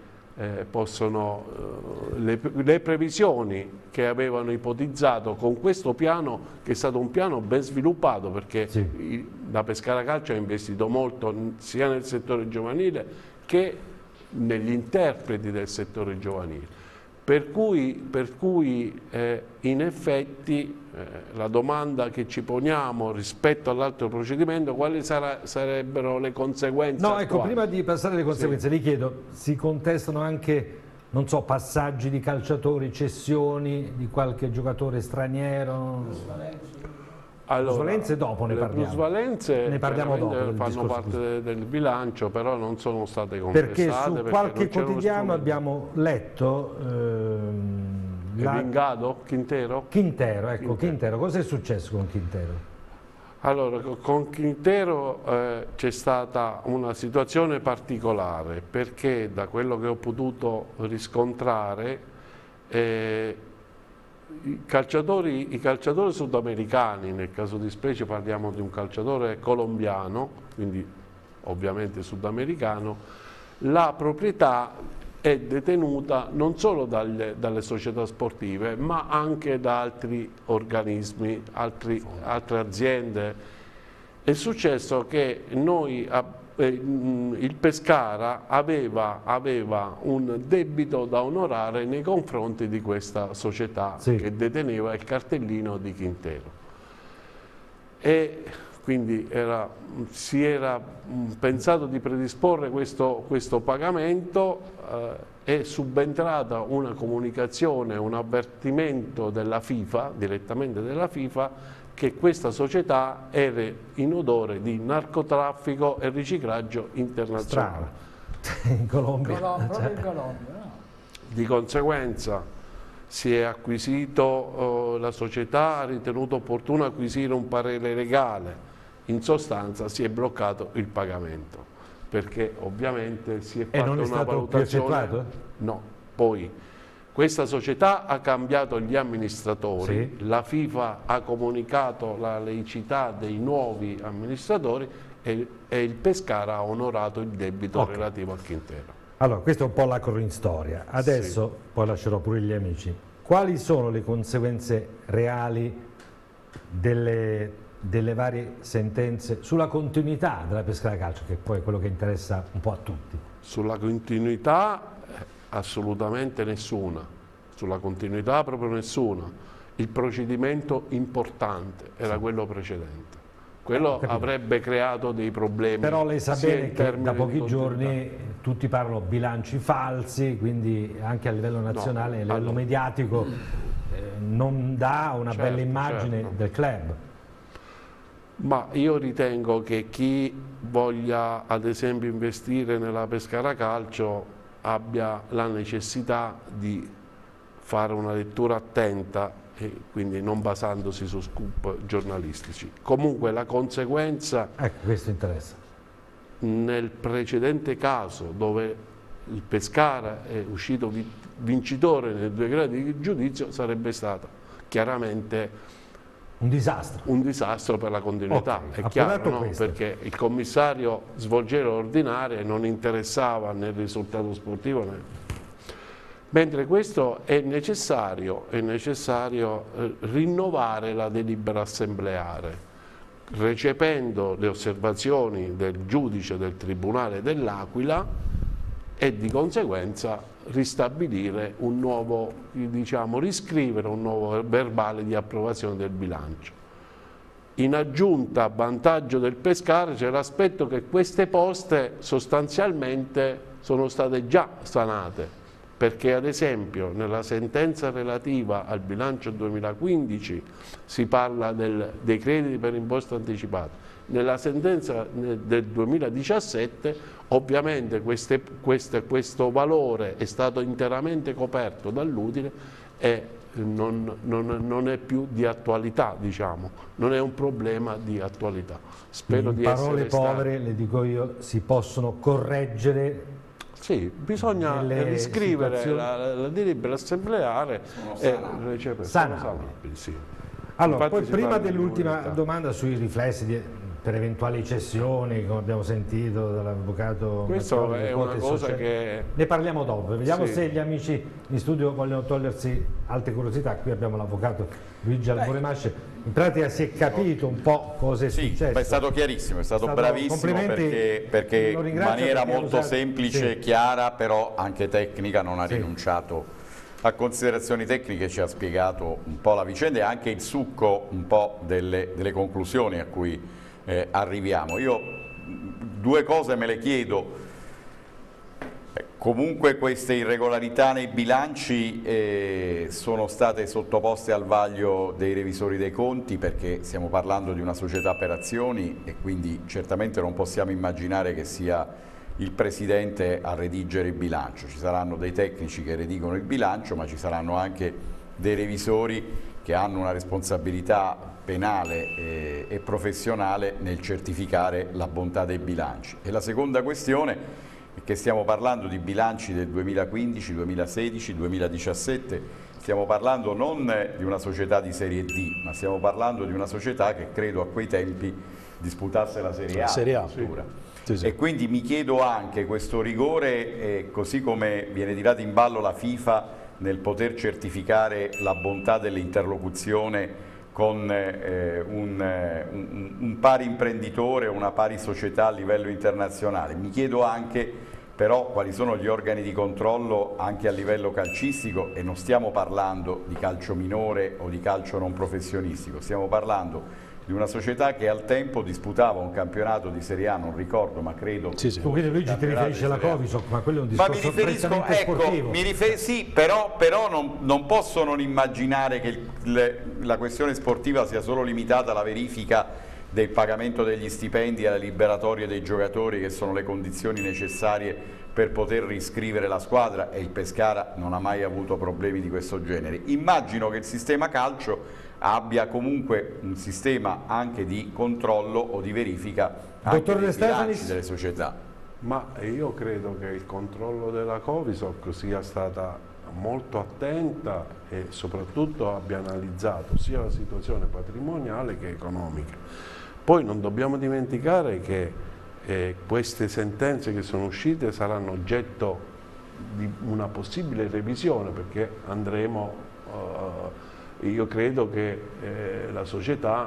le previsioni che avevano ipotizzato con questo piano, che è stato un piano ben sviluppato, perché la Pescara Calcio ha investito molto sia nel settore giovanile che negli interpreti del settore giovanile, per cui in effetti la domanda che ci poniamo rispetto all'altro procedimento, quali sarebbero le conseguenze attuali? Ecco, prima di passare alle conseguenze, vi chiedo, si contestano anche, non so, passaggi di calciatori, cessioni di qualche giocatore straniero? Allora, plusvalenze dopo ne parliamo. Le plusvalenze ne parliamo dopo, fanno parte del bilancio, però non sono state contestate. Perché su qualche quotidiano abbiamo letto... Vingado? Quintero? Quintero. Cosa è successo con Quintero? Allora, con Quintero c'è stata una situazione particolare, perché da quello che ho potuto riscontrare i calciatori sudamericani, nel caso di specie parliamo di un calciatore colombiano, quindi ovviamente sudamericano, la proprietà è detenuta non solo dalle società sportive, ma anche da altri organismi, altre aziende. È successo che il Pescara aveva un debito da onorare nei confronti di questa società che deteneva il cartellino di Quintero. E quindi si era pensato di predisporre questo pagamento, è subentrata una comunicazione, un avvertimento della FIFA, direttamente della FIFA, che questa società era in odore di narcotraffico e riciclaggio internazionale. In Colombia. Proprio in Colombia, no? Di conseguenza si è acquisito, la società ha ritenuto opportuno acquisire un parere legale, in sostanza si è bloccato il pagamento, perché ovviamente si è fatta una valutazione. No, poi questa società ha cambiato gli amministratori, la FIFA ha comunicato la laicità dei nuovi amministratori e il Pescara ha onorato il debito relativo a Quintero. Allora, questa è un po' la cronistoria. Adesso, poi lascerò pure gli amici, quali sono le conseguenze reali delle varie sentenze sulla continuità della Pescara Calcio, che poi è quello che interessa un po' a tutti? Sulla continuità assolutamente nessuna, sulla continuità proprio nessuna. Il procedimento importante era quello precedente, quello avrebbe creato dei problemi. Però lei sa bene che da pochi giorni tutti parlano bilanci falsi, quindi anche a livello nazionale, a livello mediatico non dà una bella immagine del club. Ma io ritengo che chi voglia ad esempio investire nella Pescara Calcio abbia la necessità di fare una lettura attenta e quindi non basandosi su scoop giornalistici. Comunque la conseguenza, questo interessa. Nel precedente caso dove il Pescara è uscito vincitore nei 2 gradi di giudizio sarebbe stato chiaramente un disastro per la continuità, è chiaro, no? Perché il commissario svolgeva l'ordinaria e non interessava nel risultato sportivo. Mentre questo è necessario rinnovare la delibera assembleare, recependo le osservazioni del giudice del Tribunale dell'Aquila e di conseguenza ristabilire un nuovo, riscrivere un nuovo verbale di approvazione del bilancio. In aggiunta, a vantaggio del Pescara, c'è l'aspetto che queste poste sostanzialmente sono state già sanate, perché ad esempio nella sentenza relativa al bilancio 2015 si parla dei crediti per imposta anticipata. Nella sentenza del 2017 ovviamente questo valore è stato interamente coperto dall'utile e non è più di attualità, non è un problema di attualità. Spero in di parole essere povere, le dico io, si possono correggere. Sì, bisogna riscrivere la delibera assembleare e sanabili. Sì. Allora, Infatti poi prima dell'ultima domanda sui riflessi per eventuali cessioni, come abbiamo sentito dall'avvocato. Questo è una cosa che... Ne parliamo dopo, vediamo se gli amici in studio vogliono togliersi altre curiosità. Qui abbiamo l'avvocato Luigi Alboremasce. In pratica si è capito un po' cosa è successo. È stato chiarissimo, è stato bravissimo perché in maniera molto semplice, chiara, però anche tecnica, non ha rinunciato a considerazioni tecniche, ci ha spiegato un po' la vicenda e anche il succo un po' delle conclusioni a cui arriviamo. Io due cose me le chiedo. Comunque queste irregolarità nei bilanci sono state sottoposte al vaglio dei revisori dei conti, perché stiamo parlando di una società per azioni e quindi certamente non possiamo immaginare che sia il Presidente a redigere il bilancio. Ci saranno dei tecnici che redigono il bilancio, ma ci saranno anche dei revisori che hanno una responsabilità penale e professionale nel certificare la bontà dei bilanci. E la seconda questione è che stiamo parlando di bilanci del 2015, 2016, 2017, stiamo parlando non di una società di serie D, ma stiamo parlando di una società che credo a quei tempi disputasse la Serie A. Serie A. Sì. E quindi mi chiedo anche questo rigore, così come viene tirata in ballo la FIFA nel poter certificare la bontà dell'interlocuzione con un pari imprenditore o una pari società a livello internazionale. Mi chiedo anche però quali sono gli organi di controllo anche a livello calcistico, e non stiamo parlando di calcio minore o di calcio non professionistico, stiamo parlando di una società che al tempo disputava un campionato di Serie A, non ricordo, ma credo... Sì. Quindi Luigi ti riferisci alla Covisoc, ma quello è un discorso prettamente sportivo. Sì, però non posso non immaginare che la questione sportiva sia solo limitata alla verifica del pagamento degli stipendi e alle liberatorie dei giocatori, che sono le condizioni necessarie per poter riscrivere la squadra, e il Pescara non ha mai avuto problemi di questo genere. Immagino che il sistema calcio abbia comunque un sistema anche di controllo o di verifica anche dei bilanci delle società. Ma io credo che il controllo della Covisoc sia stata molto attenta e soprattutto abbia analizzato sia la situazione patrimoniale che economica. Poi non dobbiamo dimenticare che queste sentenze che sono uscite saranno oggetto di una possibile revisione, perché andremo... io credo che la società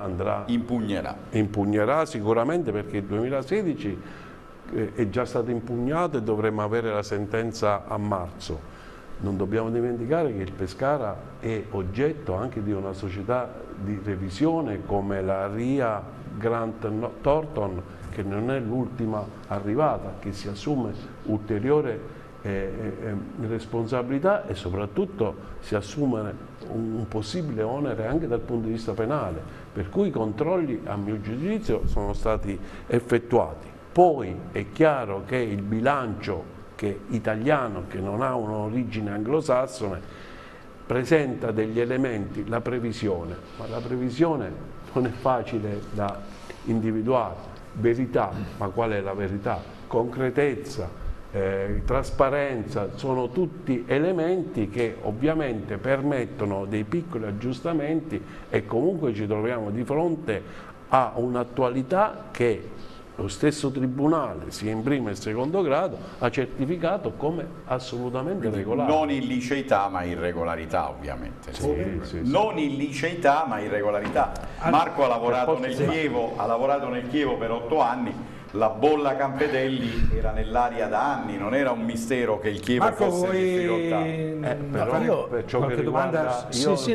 impugnerà sicuramente, perché il 2016 è già stato impugnato e dovremmo avere la sentenza a marzo. Non dobbiamo dimenticare che il Pescara è oggetto anche di una società di revisione come la RIA Grant Thornton, che non è l'ultima arrivata, che si assume ulteriore responsabilità e soprattutto si assume un possibile onere anche dal punto di vista penale, per cui i controlli a mio giudizio sono stati effettuati. Poi è chiaro che il bilancio italiano, che non ha un'origine anglosassone, presenta degli elementi, la previsione, ma la previsione non è facile da individuare. Verità, ma qual è la verità? Concretezza, trasparenza, sono tutti elementi che ovviamente permettono dei piccoli aggiustamenti, e comunque ci troviamo di fronte a un'attualità che lo stesso tribunale, sia in primo e secondo grado, ha certificato come assolutamente regolare. Non illiceità ma irregolarità, ovviamente. Sì. Non illiceità ma irregolarità. Marco ha lavorato nel Chievo per 8 anni. La bolla Campedelli era nell'aria da anni, non era un mistero che il Chievo fosse difficoltato. Però per ciò che riguarda...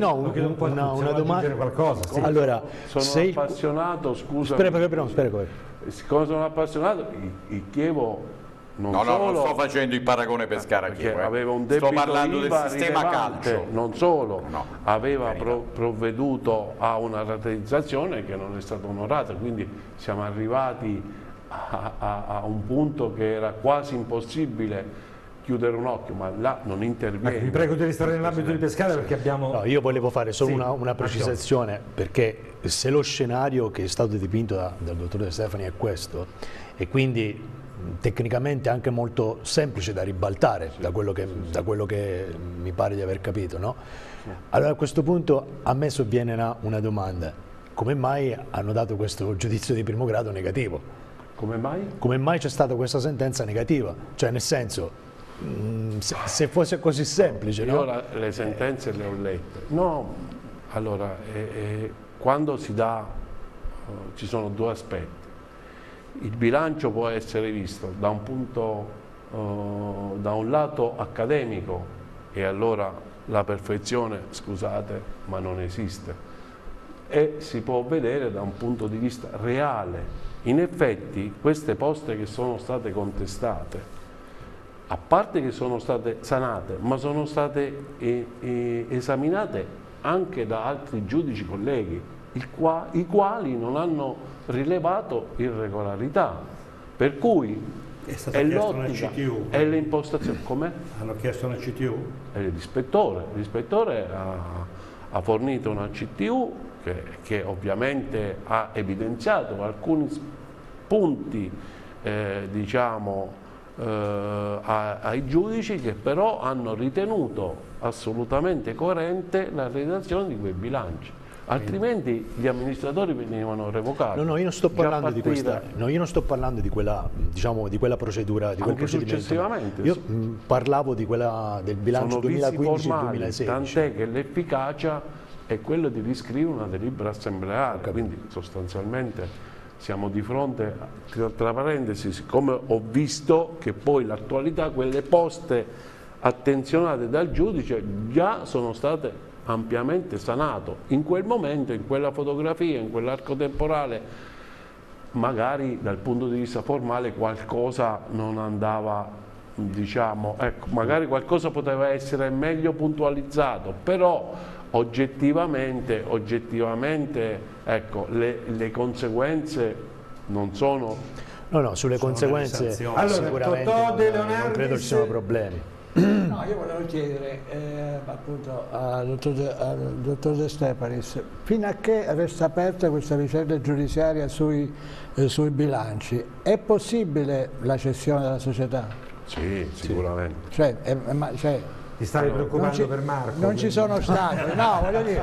una domanda. Qualcosa, sì. Allora, sono appassionato, scusa. Spera. Siccome sono appassionato, il Chievo non sto facendo il paragone Pescara-Chievo. Aveva un debito sto parlando del sistema calcio. Non solo, aveva provveduto a una rateizzazione che non è stata onorata, quindi siamo arrivati a un punto che era quasi impossibile chiudere un occhio, ma là non interviene. Vi prego di restare nell'ambito di Pescara perché abbiamo... No, io volevo fare solo una precisazione, perché se lo scenario che è stato dipinto dal dottor De Stefani è questo, e quindi tecnicamente anche molto semplice da ribaltare, da quello che mi pare di aver capito, no? Allora a questo punto a me sovviene una domanda: come mai hanno dato questo giudizio di primo grado negativo? Come mai? Come mai c'è stata questa sentenza negativa? Cioè, nel senso, se fosse così semplice, io no? Le sentenze le ho lette. No, allora, quando si dà, ci sono due aspetti. Il bilancio può essere visto da un punto, da un lato accademico, e allora la perfezione, scusate, ma non esiste, e si può vedere da un punto di vista reale. In effetti queste poste che sono state contestate, a parte che sono state sanate, ma sono state esaminate anche da altri giudici colleghi, i quali non hanno rilevato irregolarità, per cui è l'ottica e l'impostazione. Com'è? Hanno chiesto una CTU? L'ispettore ha fornito una CTU che ovviamente ha evidenziato alcuni punti diciamo ai giudici, che però hanno ritenuto assolutamente coerente la redazione di quei bilanci. Altrimenti gli amministratori venivano revocati. No, io non sto parlando di questa, io non sto parlando di quella, diciamo, di quella procedura, di quel procedimento. Successivamente. Io parlavo di quella del bilancio 2015-2016. Tant'è che l'efficacia è quello di riscrivere una delibera assembleare, quindi sostanzialmente siamo di fronte, tra parentesi, siccome ho visto che poi l'attualità, quelle poste attenzionate dal giudice già sono state ampiamente sanate. In quel momento, in quella fotografia, in quell'arco temporale, magari dal punto di vista formale qualcosa non andava, diciamo, ecco, magari qualcosa poteva essere meglio puntualizzato, però oggettivamente ecco, le conseguenze non sono... No, sulle conseguenze sicuramente non credo ci siano problemi. No, io volevo chiedere appunto al dottor De Stefanis, fino a che resta aperta questa vicenda giudiziaria sui bilanci, è possibile la cessione della società? Sì, sicuramente. Ti stavi preoccupando per Marco? Non ci sono ostacoli, no, voglio dire,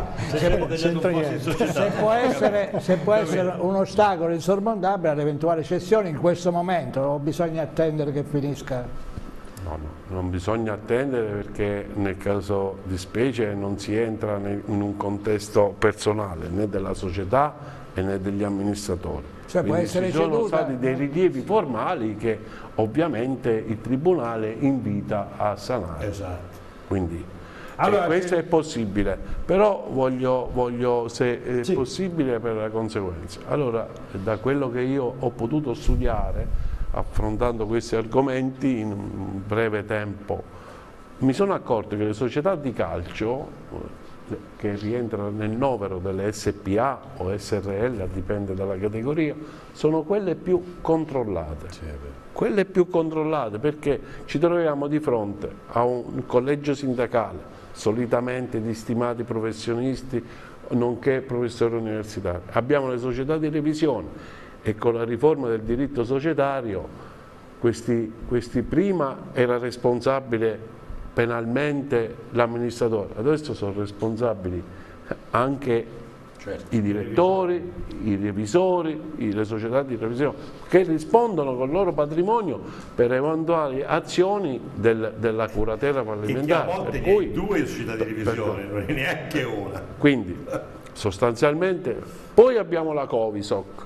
se può essere un ostacolo insormontabile all'eventuale cessione in questo momento, o bisogna attendere che finisca? No, non bisogna attendere, perché nel caso di specie non si entra in un contesto personale né della società né degli amministratori. Cioè, può essere ci sono stati dei rilievi formali che ovviamente il Tribunale invita a sanare. Esatto. Quindi questo è possibile, però voglio se è possibile per la conseguenza. Allora, da quello che io ho potuto studiare affrontando questi argomenti in un breve tempo, mi sono accorto che le società di calcio che rientrano nel novero delle SPA o SRL, dipende dalla categoria, sono quelle più controllate. Quelle più controllate, perché ci troviamo di fronte a un collegio sindacale solitamente di stimati professionisti nonché professori universitari. Abbiamo le società di revisione, e con la riforma del diritto societario questi prima era responsabile penalmente l'amministratore, adesso sono responsabili anche Certo. I direttori, i revisori, le società di revisione, che rispondono col loro patrimonio per eventuali azioni della curatela fallimentare. E a volte per cui, 2 società di revisione, non è neanche una. Quindi, sostanzialmente, poi abbiamo la Covisoc,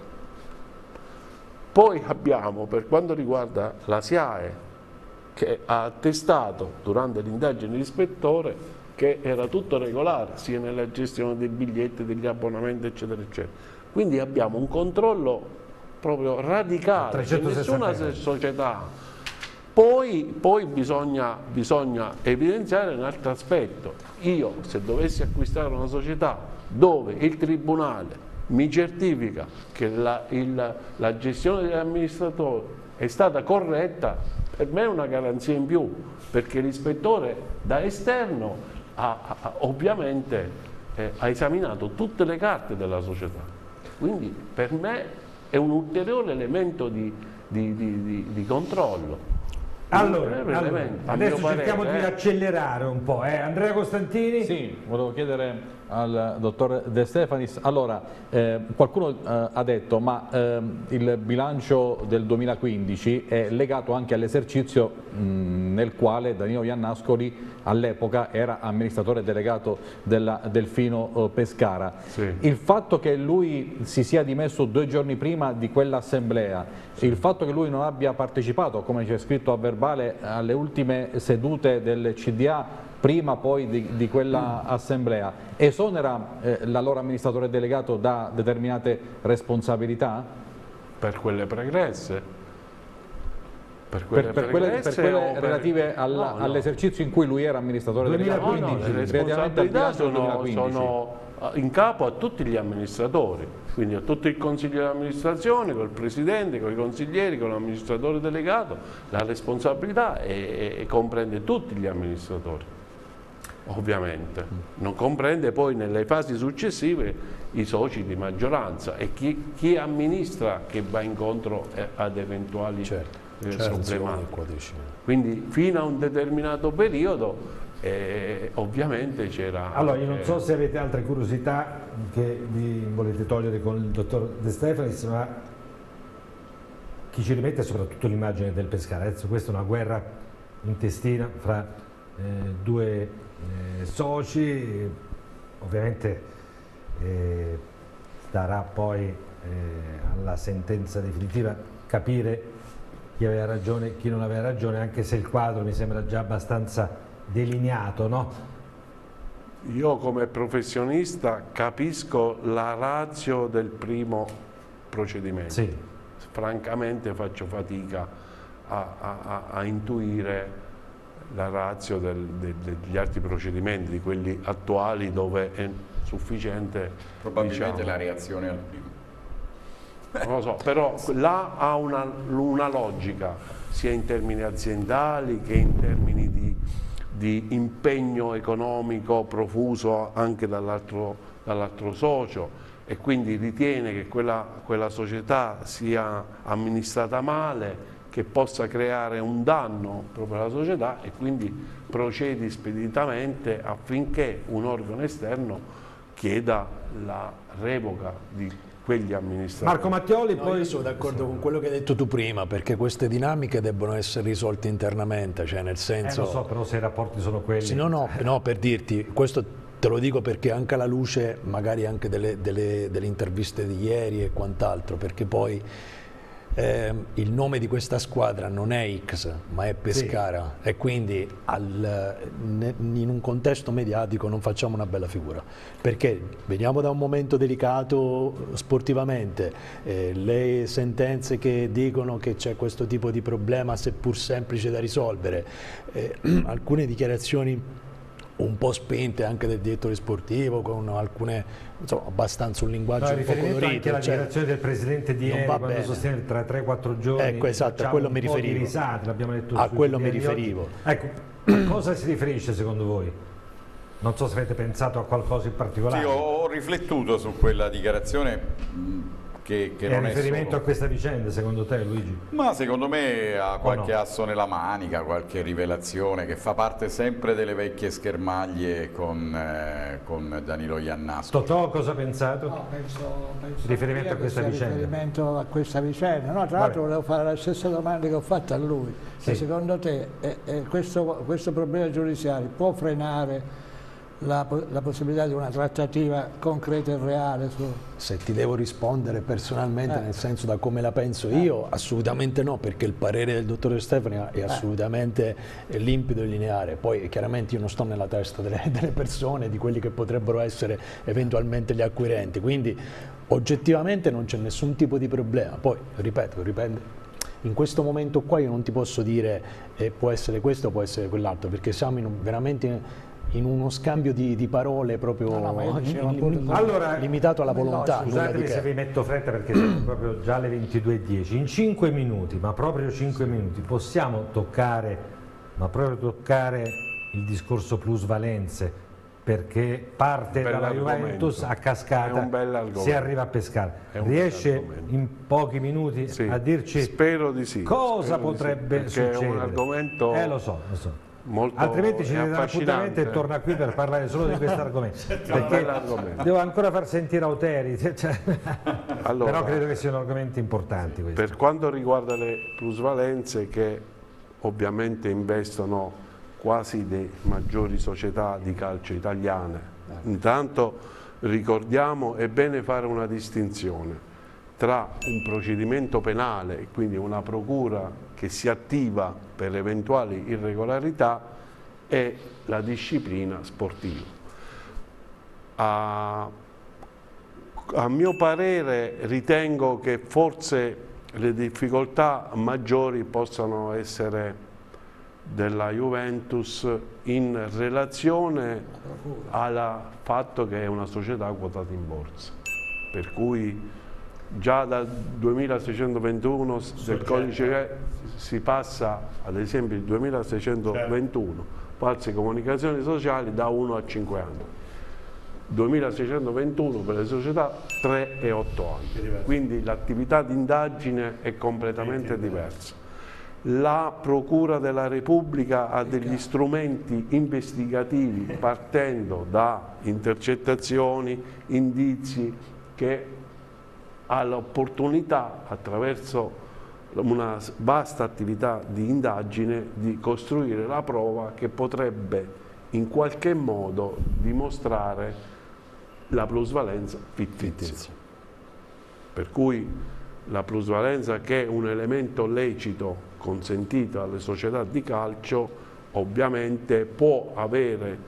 poi abbiamo, per quanto riguarda la SIAE, che ha attestato durante l'indagine dell'ispettore che era tutto regolare, sia nella gestione dei biglietti, degli abbonamenti, eccetera, eccetera. Quindi abbiamo un controllo proprio radicale di nessuna società. Poi bisogna evidenziare un altro aspetto. Io, se dovessi acquistare una società dove il Tribunale mi certifica che la gestione dell'amministratore è stata corretta, per me è una garanzia in più, perché l'ispettore da esterno ovviamente ha esaminato tutte le carte della società. Quindi per me è un ulteriore elemento di controllo. Allora adesso cerchiamo di accelerare un po'. Andrea Costantini? Sì, volevo chiedere al dottor De Stefanis. Allora, qualcuno ha detto ma il bilancio del 2015 è legato anche all'esercizio nel quale Danilo Iannascoli all'epoca era amministratore delegato della Delfino Pescara. Sì. Il fatto che lui si sia dimesso 2 giorni prima di quell'assemblea, il fatto che lui non abbia partecipato, come c'è scritto a verbale, alle ultime sedute del CDA, prima poi di quella assemblea, esonera l'allora amministratore delegato da determinate responsabilità? Per quelle pregresse. Per quelle relative all'esercizio in cui lui era amministratore delegato. Le responsabilità sono in capo a tutti gli amministratori, quindi a tutto il consiglio di amministrazione, col presidente, con i consiglieri, con l'amministratore delegato. La responsabilità comprende tutti gli amministratori, ovviamente. Non comprende poi nelle fasi successive i soci di maggioranza e chi amministra, che va incontro ad eventuali problematiche. Quindi fino a un determinato periodo ovviamente c'era... Allora, io non so se avete altre curiosità che vi volete togliere con il dottor De Stefanis, ma chi ci rimette è soprattutto l'immagine del Pescara. Adesso questa è una guerra intestina fra 2 soci, ovviamente starà poi alla sentenza definitiva capire chi aveva ragione e chi non aveva ragione, anche se il quadro mi sembra già abbastanza delineato, no? Io come professionista capisco la ratio del primo procedimento. Sì. Francamente faccio fatica a intuire la ratio degli altri procedimenti, di quelli attuali, dove è sufficiente, probabilmente, la reazione al primo. Non lo so, però là ha una logica, sia in termini aziendali che in termini di impegno economico profuso anche dall'altro socio, e quindi ritiene che quella società sia amministrata male, che possa creare un danno proprio alla società, e quindi procedi speditamente affinché un organo esterno chieda la revoca di quegli amministratori. Marco Mattioli, poi... Io sono d'accordo con quello che hai detto tu prima, perché queste dinamiche debbono essere risolte internamente, cioè nel senso... lo so, però se i rapporti sono quelli... Sì, no, per dirti, questo te lo dico perché anche alla luce magari anche delle interviste di ieri e quant'altro, perché poi il nome di questa squadra non è X, ma è Pescara, sì. E quindi in un contesto mediatico non facciamo una bella figura, perché veniamo da un momento delicato sportivamente, le sentenze che dicono che c'è questo tipo di problema, seppur semplice da risolvere, alcune dichiarazioni un po' spinte anche del direttore sportivo, con alcune, insomma, abbastanza un linguaggio un po' colorito. Anche alla dichiarazione del presidente di ieri, quando sostiene tra 3-4 giorni, ecco, esatto, a quello mi riferivo. A quello mi riferivo. Ecco, a cosa si riferisce secondo voi? Non so se avete pensato a qualcosa in particolare. Sì, ho riflettuto su quella dichiarazione che è non è riferimento solo... a questa vicenda, secondo te, Luigi? Ma secondo me ha qualche no? asso nella manica, qualche rivelazione che fa parte sempre delle vecchie schermaglie con Danilo Iannasco. Totò cosa ha pensato? No, penso riferimento a questa vicenda. Riferimento a questa vicenda. No, tra l'altro volevo fare la stessa domanda che ho fatto a lui. Sì. Secondo te questo problema giudiziario può frenare la possibilità di una trattativa concreta e reale? Se ti devo rispondere personalmente, nel senso da come la penso io, assolutamente no, perché il parere del dottore Stefani è assolutamente limpido e lineare. Poi chiaramente io non sto nella testa delle persone, di quelli che potrebbero essere eventualmente gli acquirenti, quindi oggettivamente non c'è nessun tipo di problema. Poi, ripeto, in questo momento qua io non ti posso dire può essere questo o può essere quell'altro, perché siamo veramente in uno scambio di parole proprio limitato alla volontà. Scusatemi se vi metto fretta perché siamo proprio già alle 22:10. In 5 minuti, ma proprio 5 minuti, possiamo toccare, ma proprio toccare il discorso plusvalenze, perché parte dalla Juventus a cascata si arriva a Pescara. Riesce in pochi minuti a dirci spero di sì, cosa potrebbe succedere? È un argomento lo so. Molto altrimenti ci dà appuntamento e torna qui per parlare solo di questo argomento, perché devo ancora far sentire Auteri, allora, però credo che siano argomenti importanti questi. Per quanto riguarda le plusvalenze, che ovviamente investono quasi le maggiori società di calcio italiane, intanto ricordiamo, è bene fare una distinzione tra un procedimento penale, quindi una procura che si attiva per eventuali irregolarità, e la disciplina sportiva. A mio parere ritengo che forse le difficoltà maggiori possano essere della Juventus in relazione al fatto che è una società quotata in borsa, per cui già dal 2621 del codice si passa, ad esempio il 2621, false comunicazioni sociali, da 1 a 5 anni. 2621 per le società 3 e 8 anni, quindi l'attività di indagine è completamente diversa. La Procura della Repubblica ha degli strumenti investigativi partendo da intercettazioni, indizi, che ha l'opportunità, attraverso una vasta attività di indagine, di costruire la prova che potrebbe in qualche modo dimostrare la plusvalenza fittizia. Per cui la plusvalenza, che è un elemento lecito consentito alle società di calcio, ovviamente può avere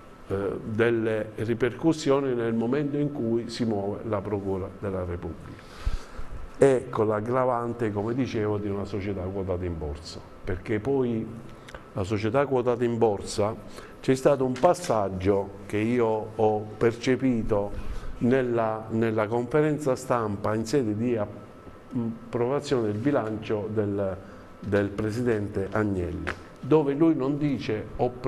delle ripercussioni nel momento in cui si muove la Procura della Repubblica. E con l'aggravante, come dicevo, di una società quotata in borsa, perché poi la società quotata in borsa, c'è stato un passaggio che io ho percepito nella conferenza stampa in sede di approvazione del bilancio del presidente Agnelli, dove lui non dice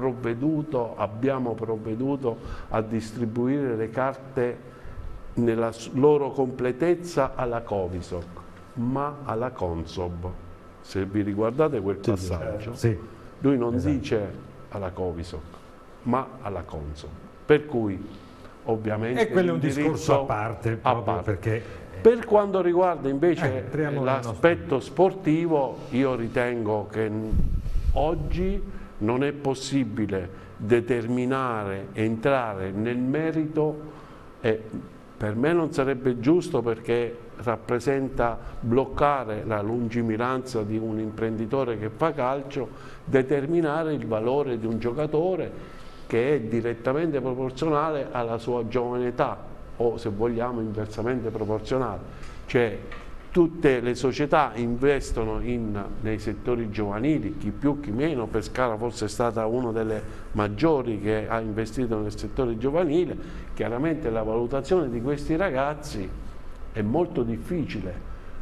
abbiamo provveduto a distribuire le carte nella loro completezza alla Covisoc, ma alla Consob. Se vi riguardate quel passaggio, lui non dice alla Covisoc, ma alla Consob. Per cui ovviamente... E quello è un discorso a parte, perché... Per quanto riguarda invece l'aspetto sportivo, io ritengo che oggi non è possibile determinare, entrare nel merito, e per me non sarebbe giusto, perché rappresenta bloccare la lungimiranza di un imprenditore che fa calcio, determinare il valore di un giocatore che è direttamente proporzionale alla sua giovane età, o se vogliamo inversamente proporzionale, cioè tutte le società investono nei settori giovanili, chi più chi meno. Pescara forse è stata una delle maggiori che ha investito nel settore giovanile. Chiaramente la valutazione di questi ragazzi è molto difficile,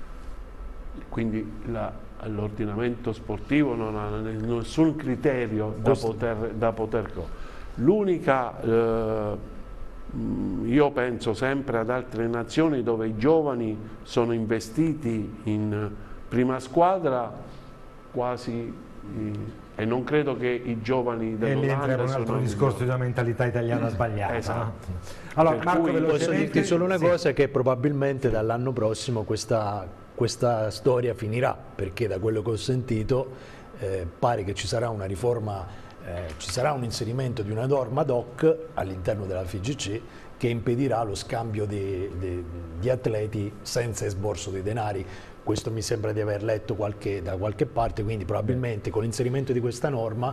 quindi l'ordinamento sportivo non ha nessun criterio da poter. L'unica io penso sempre ad altre nazioni dove i giovani sono investiti in prima squadra quasi, e non credo che i giovani dell'Olanda... E lì entra un altro discorso di una mentalità italiana sbagliata. Esatto. Allora, Per Marco, cui posso dirti solo una sì. cosa, che probabilmente dall'anno prossimo questa storia finirà, perché da quello che ho sentito pare che ci sarà una riforma, ci sarà un inserimento di una norma ad hoc all'interno della FIGC che impedirà lo scambio di atleti senza esborso di denari. Questo mi sembra di aver letto da qualche parte, quindi probabilmente con l'inserimento di questa norma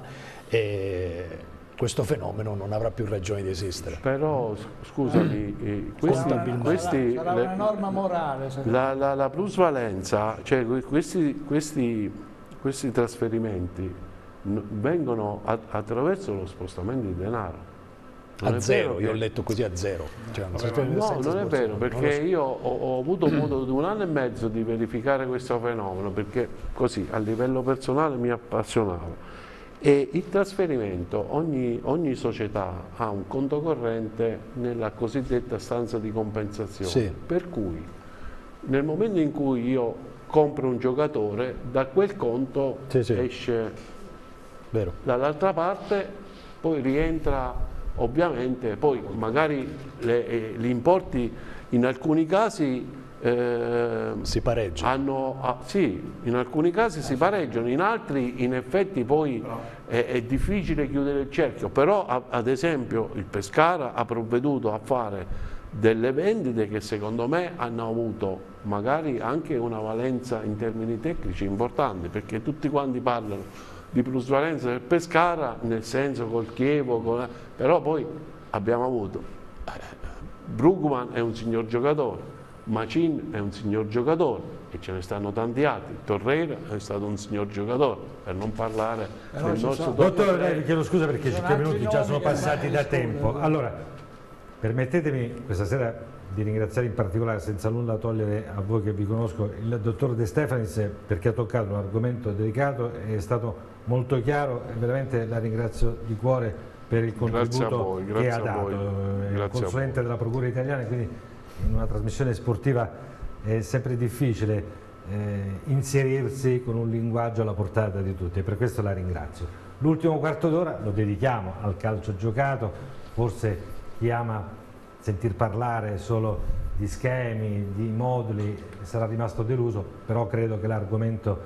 questo fenomeno non avrà più ragione di esistere. Però, scusami, sarà una norma morale. La plusvalenza, cioè questi trasferimenti vengono attraverso lo spostamento di denaro. A zero, io ho letto così, a zero. Cioè, no, non è vero, perché io ho avuto modo di 1 anno e mezzo di verificare questo fenomeno, perché così a livello personale mi appassionava. E il trasferimento, ogni società ha un conto corrente nella cosiddetta stanza di compensazione, sì. Per cui nel momento in cui io compro un giocatore, da quel conto esce dall'altra parte, poi rientra. Ovviamente poi magari gli importi in alcuni casi si pareggiano. Sì, in alcuni casi si pareggiano, in altri in effetti poi è difficile chiudere il cerchio, però ad esempio il Pescara ha provveduto a fare delle vendite che secondo me hanno avuto magari anche una valenza in termini tecnici importante, perché tutti quanti parlano di plusvalenza del Pescara, nel senso col Chievo, però poi abbiamo avuto Brugman è un signor giocatore, Macin è un signor giocatore e ce ne stanno tanti altri, Torreira è stato un signor giocatore, per non parlare del nostro dottore. Chiedo scusa perché 5 minuti già sono passati da tempo. Allora, permettetemi questa sera di ringraziare in particolare, senza nulla togliere a voi che vi conosco, il dottor De Stefanis, perché ha toccato un argomento delicato, è stato molto chiaro e veramente la ringrazio di cuore per il contributo che ha dato. È il consulente della Procura italiana, quindi in una trasmissione sportiva è sempre difficile inserirsi con un linguaggio alla portata di tutti e per questo la ringrazio. L'ultimo quarto d'ora lo dedichiamo al calcio giocato, forse chi ama sentir parlare solo di schemi, di moduli, sarà rimasto deluso, però credo che l'argomento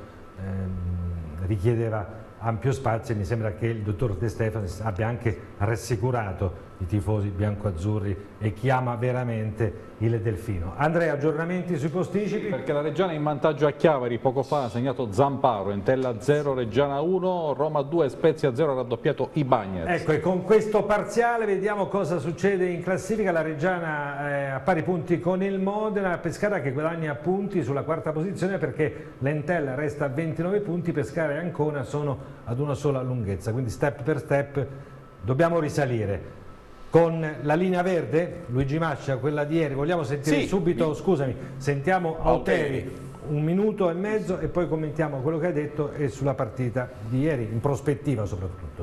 richiedeva ampio spazio e mi sembra che il dottor De Stefanis abbia anche rassicurato i tifosi biancoazzurri e chi ama veramente il Delfino. Andrea, aggiornamenti sui posticipi? Perché la Reggiana è in vantaggio a Chiavari, poco fa ha segnato Zamparo, Entella 0, Reggiana 1, Roma 2, Spezia 0, raddoppiato Ibañez. Ecco, e con questo parziale vediamo cosa succede in classifica. La Reggiana a pari punti con il Modena, Pescara che guadagna punti sulla quarta posizione perché l'Entella resta a 29 punti, Pescara e Ancona sono ad una sola lunghezza, quindi step per step dobbiamo risalire. Con la linea verde, Luigi Mascia, quella di ieri, vogliamo sentire subito, scusami, sentiamo Auteri, 1 minuto e mezzo e poi commentiamo quello che hai detto e sulla partita di ieri, in prospettiva soprattutto.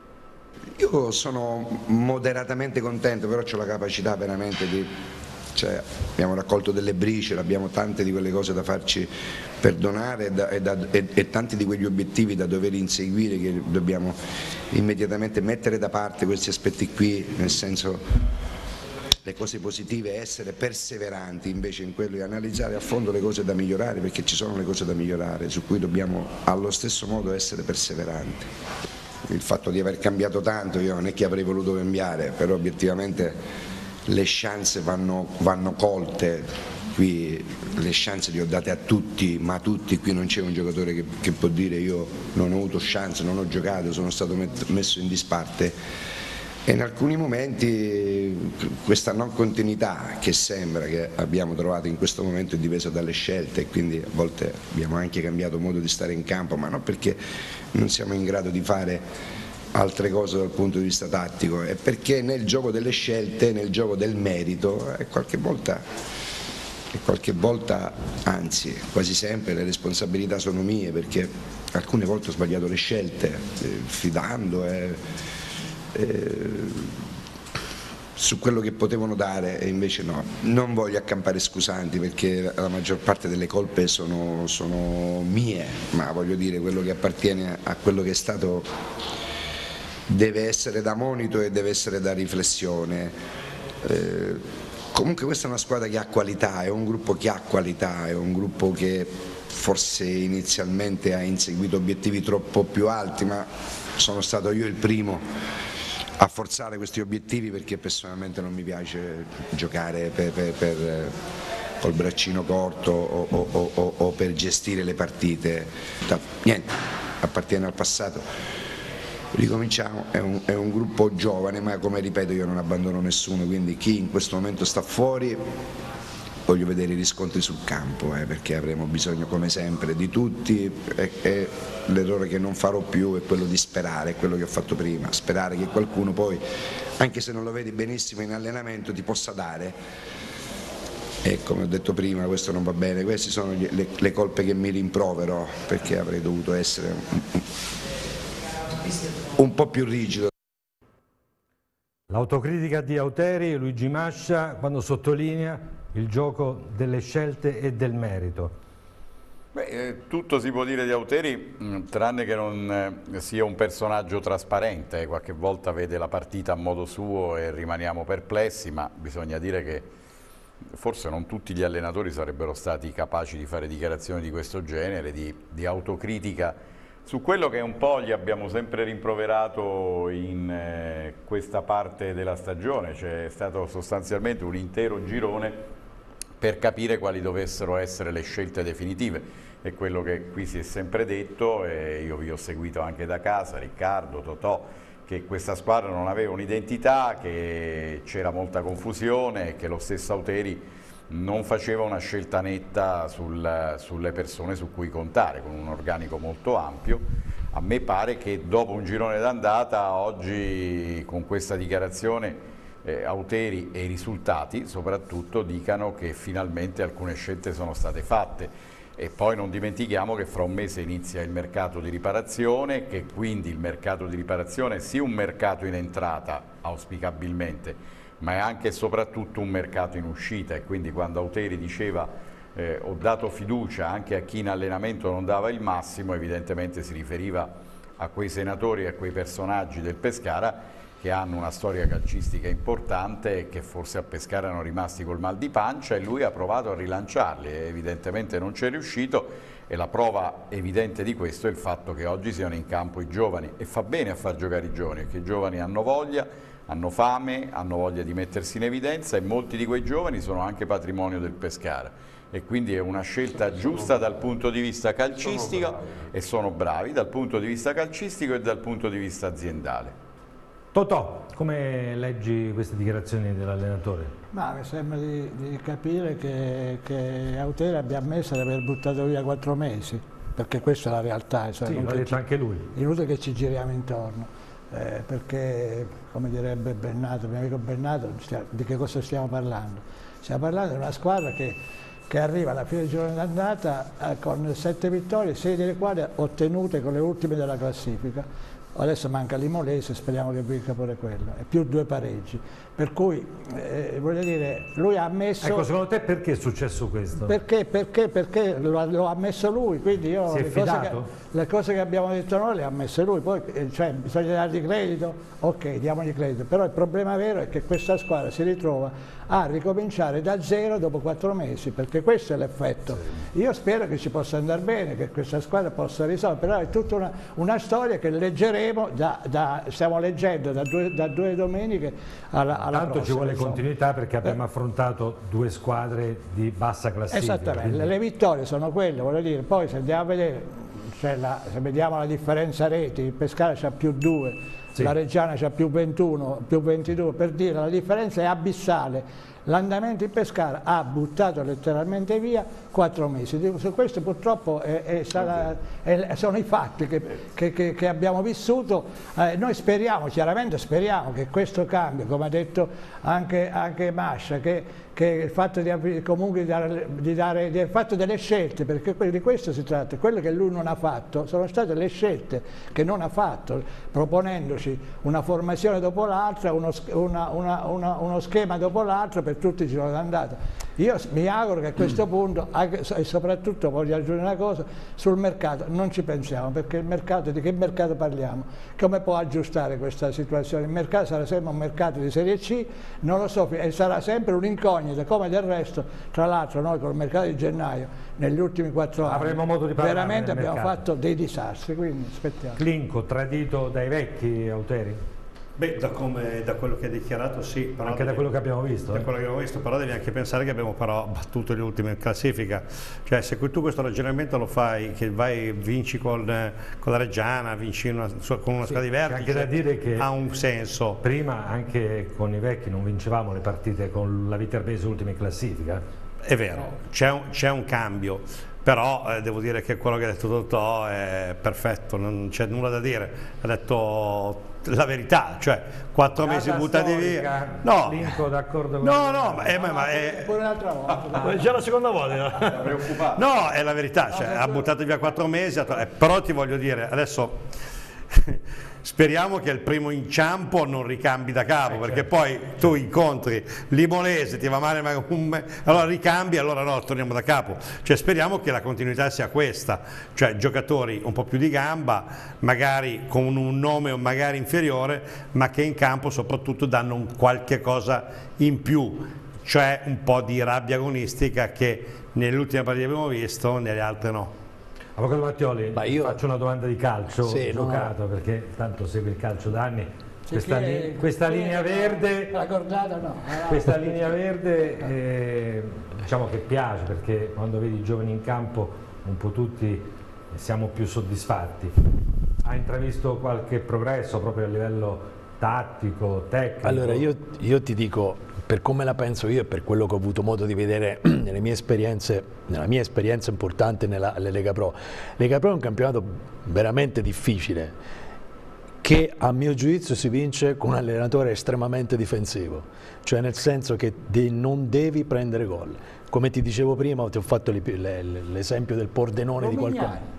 Io sono moderatamente contento, però ho la capacità veramente di... Cioè, abbiamo raccolto delle briciole, abbiamo tante di quelle cose da farci perdonare e tanti di quegli obiettivi da dover inseguire che dobbiamo immediatamente mettere da parte questi aspetti qui, nel senso le cose positive, essere perseveranti invece in quello e analizzare a fondo le cose da migliorare, perché ci sono le cose da migliorare su cui dobbiamo allo stesso modo essere perseveranti. Il fatto di aver cambiato tanto, io non è che avrei voluto cambiare, però obiettivamente le chance vanno colte, qui le chance le ho date a tutti, ma a tutti, qui non c'è un giocatore che può dire io non ho avuto chance, non ho giocato, sono stato messo in disparte e in alcuni momenti questa non continuità che sembra che abbiamo trovato in questo momento è dipesa dalle scelte e quindi a volte abbiamo anche cambiato modo di stare in campo, ma non perché non siamo in grado di fare altre cose dal punto di vista tattico, è perché nel gioco delle scelte, nel gioco del merito, qualche volta, anzi quasi sempre le responsabilità sono mie, perché alcune volte ho sbagliato le scelte, fidando, su quello che potevano dare, e invece no. Non voglio accampare scusanti, perché la maggior parte delle colpe sono mie, ma voglio dire, quello che appartiene a quello che è stato deve essere da monito e deve essere da riflessione. Comunque questa è una squadra che ha qualità, è un gruppo che ha qualità, è un gruppo che forse inizialmente ha inseguito obiettivi troppo più alti, ma sono stato io il primo a forzare questi obiettivi, perché personalmente non mi piace giocare col braccino corto o per gestire le partite. Niente, appartiene al passato. Ricominciamo, è un gruppo giovane, ma come ripeto io non abbandono nessuno, quindi chi in questo momento sta fuori voglio vedere i riscontri sul campo, perché avremo bisogno come sempre di tutti, e l'errore che non farò più è quello di sperare, è quello che ho fatto prima, sperare che qualcuno poi, anche se non lo vedi benissimo in allenamento, ti possa dare. E come ho detto prima, questo non va bene, queste sono le colpe che mi rimprovero, perché avrei dovuto essere un po' più rigido. L'autocritica di Auteri, Luigi Mascia, quando sottolinea il gioco delle scelte e del merito. Beh, tutto si può dire di Auteri, tranne che non sia un personaggio trasparente. Qualche volta vede la partita a modo suo e rimaniamo perplessi, ma bisogna dire che forse non tutti gli allenatori sarebbero stati capaci di fare dichiarazioni di questo genere, di autocritica su quello che un po' gli abbiamo sempre rimproverato in questa parte della stagione. C'è stato sostanzialmente un intero girone per capire quali dovessero essere le scelte definitive. È quello che qui si è sempre detto, e io vi ho seguito anche da casa, Riccardo, Totò, che questa squadra non aveva un'identità, che c'era molta confusione e che lo stesso Auteri non faceva una scelta netta sulle persone su cui contare, con un organico molto ampio. A me pare che dopo un girone d'andata, oggi con questa dichiarazione Auteri e i risultati soprattutto dicano che finalmente alcune scelte sono state fatte. E poi non dimentichiamo che fra un mese inizia il mercato di riparazione, che quindi il mercato di riparazione è sì un mercato in entrata auspicabilmente, ma è anche e soprattutto un mercato in uscita, e quindi quando Auteri diceva ho dato fiducia anche a chi in allenamento non dava il massimo, evidentemente si riferiva a quei senatori e a quei personaggi del Pescara che hanno una storia calcistica importante e che forse a Pescara erano rimasti col mal di pancia, e lui ha provato a rilanciarli e evidentemente non ci è riuscito, e la prova evidente di questo è il fatto che oggi siano in campo i giovani, e fa bene a far giocare i giovani, perché i giovani hanno voglia, hanno fame, hanno voglia di mettersi in evidenza, e molti di quei giovani sono anche patrimonio del Pescara, e quindi è una scelta giusta dal punto di vista calcistico, e sono bravi dal punto di vista calcistico e dal punto di vista aziendale. Totò, come leggi queste dichiarazioni dell'allenatore? Ma mi sembra di capire che Auteri abbia ammesso di aver buttato via 4 mesi, perché questa è la realtà. Sì, l'ha detto anche lui. Inutile che ci giriamo intorno, perché, come direbbe Bennato, il mio amico Bennato, di che cosa stiamo parlando? Stiamo parlando di una squadra che arriva alla fine del girone d'andata con 7 vittorie, 6 delle quali ottenute con le ultime della classifica. Adesso manca l'Imolese, speriamo che vinca pure quello, e più 2 pareggi. Per cui, voglio dire, lui ha ammesso... Ecco, secondo te perché è successo questo? Perché lo ha ammesso lui, quindi io le cose che abbiamo detto noi le ha ammesse lui, poi cioè, bisogna dargli credito, ok, diamogli credito, però il problema vero è che questa squadra si ritrova a ricominciare da zero dopo 4 mesi, perché questo è l'effetto. Sì. Io spero che ci possa andare bene, che questa squadra possa risolvere, però è tutta una storia che leggeremo, stiamo leggendo da due domeniche alla Tanto prossima, ci vuole continuità, perché abbiamo affrontato 2 squadre di bassa classifica. Esattamente, quindi... le vittorie sono quelle, voglio dire, poi se andiamo a vedere, se vediamo la differenza reti, il Pescara c'ha più 2, sì. La Reggiana c'ha più 21, più 22, per dire la differenza è abissale. L'andamento in Pescara ha buttato letteralmente via 4 mesi. Su questo purtroppo sono i fatti che abbiamo vissuto. Noi speriamo, chiaramente speriamo che questo cambio, come ha detto anche Mascia, che il fatto comunque di aver fatto delle scelte, perché di questo si tratta, quello che lui non ha fatto sono state le scelte che non ha fatto, proponendo mettendoci una formazione dopo l'altra, uno schema dopo l'altro per tutti i gironi d'andata. Io mi auguro che a questo punto, e soprattutto voglio aggiungere una cosa, sul mercato non ci pensiamo, perché il mercato, di che mercato parliamo? Come può aggiustare questa situazione? Il mercato sarà sempre un mercato di Serie C, non lo so, e sarà sempre un'incognita, come del resto, tra l'altro noi col mercato di gennaio, negli ultimi 4 anni, avremo modo di parlare, veramente abbiamo fatto dei disastri, quindi aspettiamo. Clinco, tradito dai vecchi, Auteri? Beh, da quello che hai dichiarato sì. Però anche da quello che abbiamo visto. Da quello che abbiamo visto, però devi anche pensare che abbiamo però battuto le ultime in classifica. Cioè se tu questo ragionamento lo fai, che vinci con la Reggiana, vinci con una squadra di vertice, anche da dire che ha un senso. Prima anche con i vecchi non vincevamo le partite con la Viterbese ultima in classifica. È vero, c'è un cambio. Però devo dire che quello che ha detto Totò è perfetto, non c'è nulla da dire, ha detto la verità, cioè 4 mesi buttati via. No, Linco d'accordo con ma è pure un'altra volta. già la seconda volta. No, è la verità, cioè, ha buttato via 4 mesi, però ti voglio dire, adesso speriamo che il primo inciampo non ricambi da capo, perché poi tu incontri Limonese, ti va male allora ricambi, allora no, torniamo da capo. Cioè speriamo che la continuità sia questa, cioè giocatori un po' più di gamba, magari con un nome magari inferiore, ma che in campo soprattutto danno un qualche cosa in più, cioè un po' di rabbia agonistica che nelle ultime partite abbiamo visto, nelle altre no. Avvocato Mattioli, faccio una domanda di calcio giocato, perché tanto segue il calcio da anni. Questa linea verde, questa linea verde diciamo che piace, perché quando vedi i giovani in campo un po' tutti siamo più soddisfatti. Ha intravisto qualche progresso proprio a livello tattico, tecnico? Allora io ti dico, per come la penso io e per quello che ho avuto modo di vedere nella mia esperienza importante nella Lega Pro. Lega Pro è un campionato veramente difficile, che a mio giudizio si vince con un allenatore estremamente difensivo, cioè nel senso che non devi prendere gol. Come ti dicevo prima, ti ho fatto l'esempio del Pordenone di qualcuno.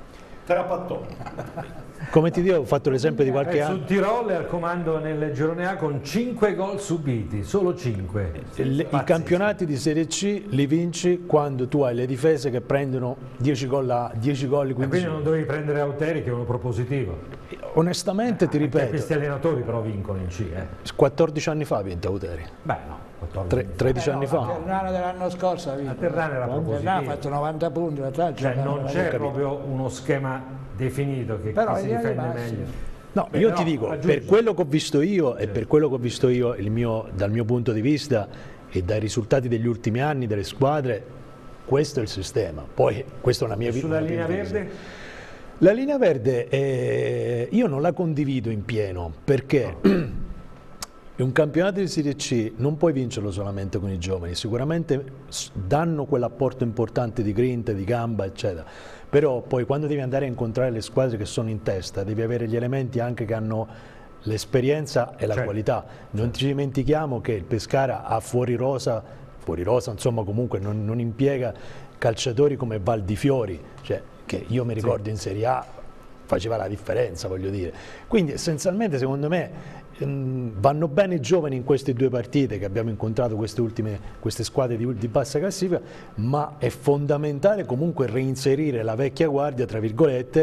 Come ti dico, ho fatto l'esempio di qualche anno. Sul Tirol è al comando nel girone A con 5 gol subiti, solo 5. I campionati di Serie C li vinci quando tu hai le difese che prendono 10 gol, 15 gol. Quindi non dovevi prendere Auteri, che è uno propositivo. Onestamente ti ripeto. Questi allenatori però vincono in C. 14 anni fa ha vinto Auteri. Beh no. 13 anni fa. Ternana dell'anno scorso ha vinto. Ternana era propositivo. Ha fatto 90 punti. Cioè non c'è proprio uno schema definito che si difende meglio. No, io ti dico, per quello che ho visto io e per quello che ho visto io dal mio punto di vista e dai risultati degli ultimi anni delle squadre, questo è il sistema. Poi questa è una mia Sulla linea verde? La linea verde io non la condivido in pieno, perché un campionato di Serie C non puoi vincerlo solamente con i giovani, sicuramente danno quell'apporto importante di grinta, di gamba, eccetera, però poi quando devi andare a incontrare le squadre che sono in testa devi avere gli elementi anche che hanno l'esperienza e la qualità. Non ci dimentichiamo che il Pescara ha fuori rosa insomma comunque non impiega calciatori come Valdifiori, cioè, che io mi ricordo in Serie A faceva la differenza, voglio dire. Quindi essenzialmente secondo me vanno bene i giovani in queste 2 partite che abbiamo incontrato, queste squadre di bassa classifica, ma è fondamentale comunque reinserire la vecchia guardia, tra virgolette,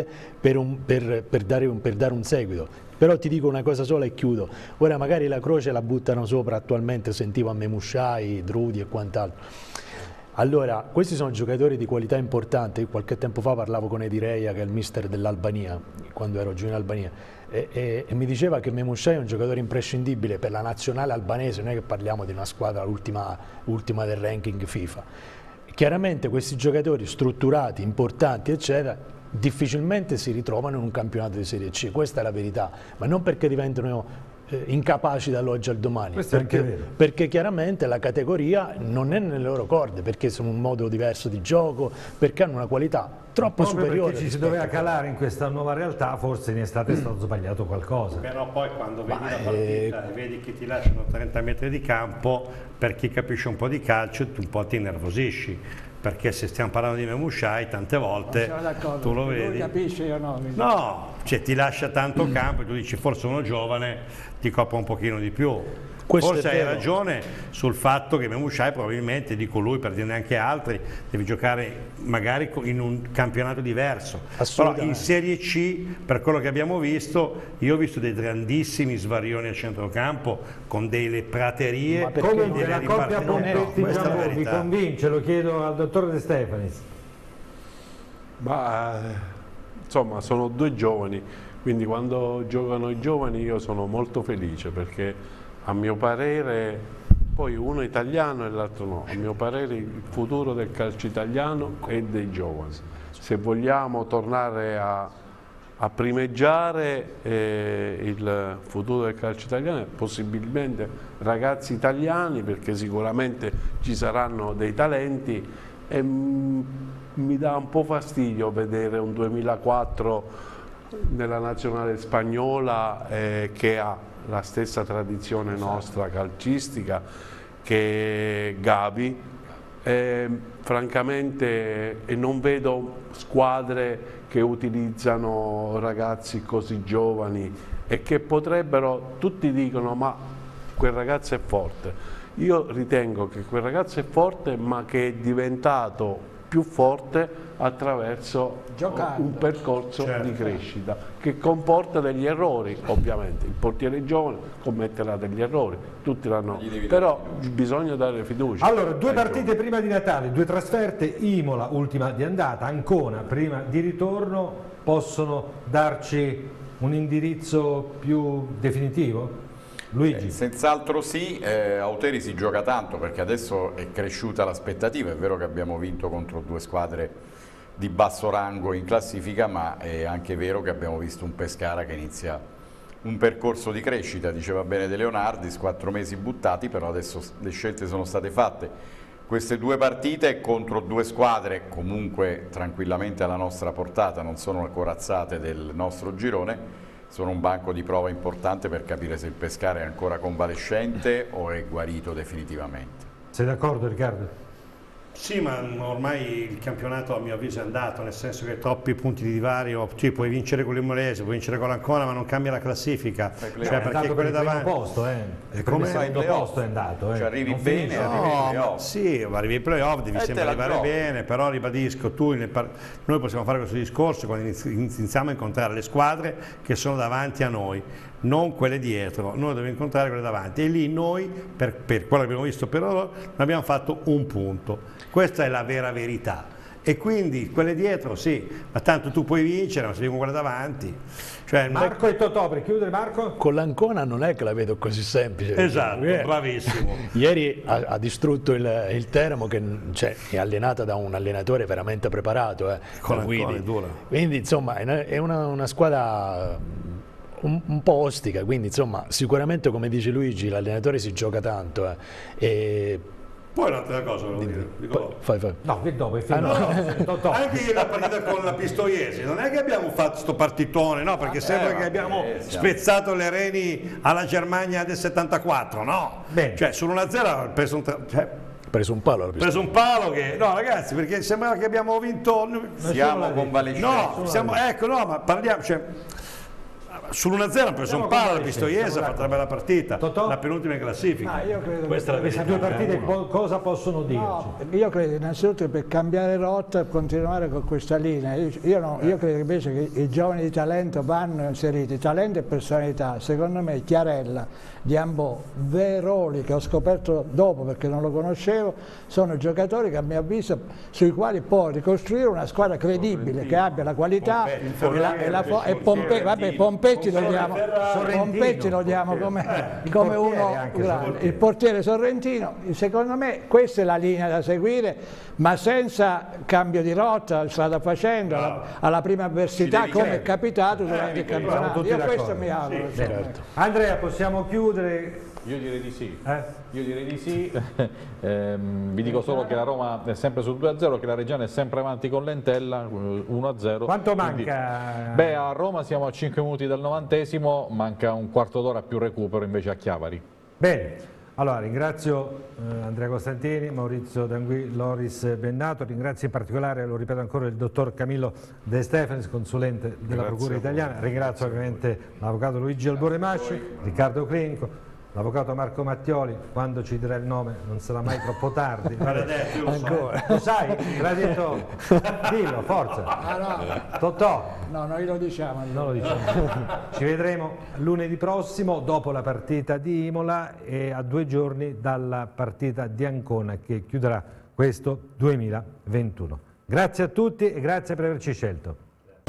per dare un seguito. Però ti dico una cosa sola e chiudo. Ora magari la croce la buttano sopra attualmente, sentivo a Memusciai, Drudi e quant'altro. Allora, questi sono giocatori di qualità importante. Io qualche tempo fa parlavo con Edi Reia, che è il mister dell'Albania, quando ero giù in Albania, e mi diceva che Memusciai è un giocatore imprescindibile per la nazionale albanese, non è che parliamo di una squadra ultima del ranking FIFA. Chiaramente questi giocatori strutturati, importanti, eccetera, difficilmente si ritrovano in un campionato di Serie C, questa è la verità, ma non perché diventano incapaci dall'oggi al domani, perché chiaramente la categoria non è nelle loro corde, perché sono un modo diverso di gioco, perché hanno una qualità troppo superiore. Perché ci si doveva calare in questa nuova realtà, forse in estate è stato sbagliato qualcosa. Però poi quando vedi la partita e vedi che ti lasciano 30 metri di campo, per chi capisce un po' di calcio tu un po' ti innervosisci, perché se stiamo parlando di Memushai tante volte tu lo vedi. Lui capisce, io no. No, cioè ti lascia tanto campo e tu dici forse uno giovane ti coppa un pochino di più. Forse hai ragione sul fatto che Memushai probabilmente, dico lui per dirne anche altri, devi giocare magari in un campionato diverso. Però in Serie C, per quello che abbiamo visto, io ho visto dei grandissimi svarioni a centrocampo con delle praterie. Comunque la coppia Pompetti-Giambò vi convince? Lo chiedo al dottor De Stefanis. Ma insomma sono due giovani, quindi quando giocano i giovani io sono molto felice, perché a mio parere, poi uno è italiano e l'altro no, a mio parere il futuro del calcio italiano è dei giovani. Se vogliamo tornare a primeggiare il futuro del calcio italiano, possibilmente ragazzi italiani, perché sicuramente ci saranno dei talenti, e mi dà un po' fastidio vedere un 2004 nella nazionale spagnola che ha la stessa tradizione nostra calcistica, che Gavi, francamente non vedo squadre che utilizzano ragazzi così giovani e che potrebbero, tutti dicono ma quel ragazzo è forte. Io ritengo che quel ragazzo è forte, ma che è diventato più forte attraverso un percorso di crescita che comporta degli errori. Ovviamente il portiere giovane commetterà degli errori, tutti l'hanno, però bisogna dare fiducia. Allora, due partite prima di Natale, due trasferte: Imola ultima di andata, Ancona prima di ritorno. Possono darci un indirizzo più definitivo? Luigi? Senz'altro sì, a Oteri si gioca tanto perché adesso è cresciuta l'aspettativa. È vero che abbiamo vinto contro due squadre di basso rango in classifica, ma è anche vero che abbiamo visto un Pescara che inizia un percorso di crescita. Diceva bene De Leonardis, 4 mesi buttati, però adesso le scelte sono state fatte. Queste due partite contro due squadre comunque tranquillamente alla nostra portata, non sono le corazzate del nostro girone, sono un banco di prova importante per capire se il Pescara è ancora convalescente o è guarito definitivamente. Sei d'accordo, Riccardo? Sì, ma ormai il campionato a mio avviso è andato, nel senso che troppi punti di divario, cioè, puoi vincere con l'Imolese, puoi vincere con l'Ancona, ma non cambia la classifica. Cioè, perché quelle davanti... posto, il secondo posto è andato. Cioè, arrivi bene, arrivi ai playoff. Sì, arrivi ai playoff, devi sempre arrivare bene, però ribadisco, noi possiamo fare questo discorso quando iniziamo a incontrare le squadre che sono davanti a noi, non quelle dietro. Noi dobbiamo incontrare quelle davanti e lì noi, per quello che abbiamo visto per ora, abbiamo fatto un punto. Questa è la vera verità, e quindi quelle dietro sì, ma tanto tu puoi vincere, ma se vieni quelle davanti. Cioè, Marco e Totò, per chiudere. Marco? Con l'Ancona non è che la vedo così semplice. Esatto, bravissimo. Ieri ha distrutto il Teramo, che è allenata da un allenatore veramente preparato, con l'Ancona è dura. Quindi insomma è una squadra un po' ostica, quindi insomma sicuramente, come dice Luigi, l'allenatore si gioca tanto Poi un'altra cosa volevo dire. Fai. No, che dopo è finito. Anche la partita con la Pistoiese, non è che abbiamo fatto sto partitone, no? Perché sembra che abbiamo spezzato le reni alla Germania del 74, no? Bene. Cioè, sull'1-0 ha preso preso un palo. Preso un palo che... No, ragazzi, perché sembrava che abbiamo vinto... Siamo convalescenti. No, ma parliamo... Cioè, sull'1-0 ha preso un palo la Pistoiese, ha fatto una bella partita, la penultima in classifica. Io credo queste due partite cosa possono dirci? No, io credo innanzitutto che per cambiare rotta e continuare con questa linea, io credo invece che i giovani di talento vanno inseriti, talento e personalità. Secondo me Chiarella, Diambò, Veroli, che ho scoperto dopo perché non lo conoscevo, sono giocatori che a mio avviso sui quali può ricostruire una squadra credibile, che abbia la qualità e Pompetti lo diamo come uno grande, il portiere Sorrentino. Secondo me questa è la linea da seguire, ma senza cambio di rotta, strada facendo, alla prima avversità, come è capitato durante il campionato. Io questo mi auguro. Certo. Andrea, possiamo chiudere? Io direi di sì. Io direi di sì. Vi dico solo che la Roma è sempre sul 2-0, che la Reggiana è sempre avanti con Lentella, 1-0. Quanto manca? Beh, a Roma siamo a 5 minuti dal 90°, manca un quarto d'ora più recupero invece a Chiavari. Bene. Allora, ringrazio Andrea Costantini, Maurizio D'Angui, Loris Bennato, ringrazio in particolare, lo ripeto ancora, il dottor Camillo De Stefanis, consulente della Procura italiana, ringrazio ovviamente l'avvocato Luigi Albore Masci, Riccardo Clinco, l'avvocato Marco Mattioli. Quando ci dirà il nome non sarà mai troppo tardi. Lo sai? Te l'ha detto? Dillo, forza. Totò. No, noi lo diciamo. Non lo diciamo. Ci vedremo lunedì prossimo dopo la partita di Imola e a 2 giorni dalla partita di Ancona che chiuderà questo 2021. Grazie a tutti e grazie per averci scelto.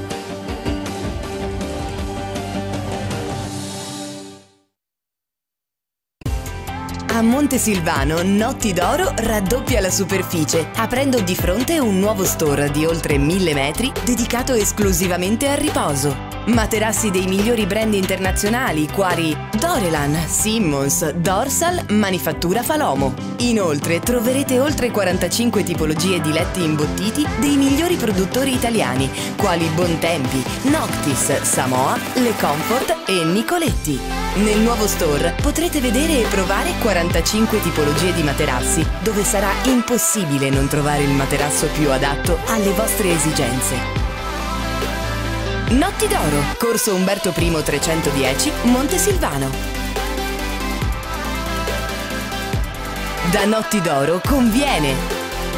A Montesilvano, Notti d'Oro raddoppia la superficie, aprendo di fronte un nuovo store di oltre 1000 metri dedicato esclusivamente al riposo. Materassi dei migliori brand internazionali quali Dorelan, Simmons, Dorsal, Manifattura Falomo. Inoltre troverete oltre 45 tipologie di letti imbottiti dei migliori produttori italiani quali Bontempi, Noctis, Samoa, Le Comfort e Nicoletti. Nel nuovo store potrete vedere e provare 45 tipologie di materassi, dove sarà impossibile non trovare il materasso più adatto alle vostre esigenze. Notti d'Oro, Corso Umberto I 310, Montesilvano. Da Notti d'Oro conviene!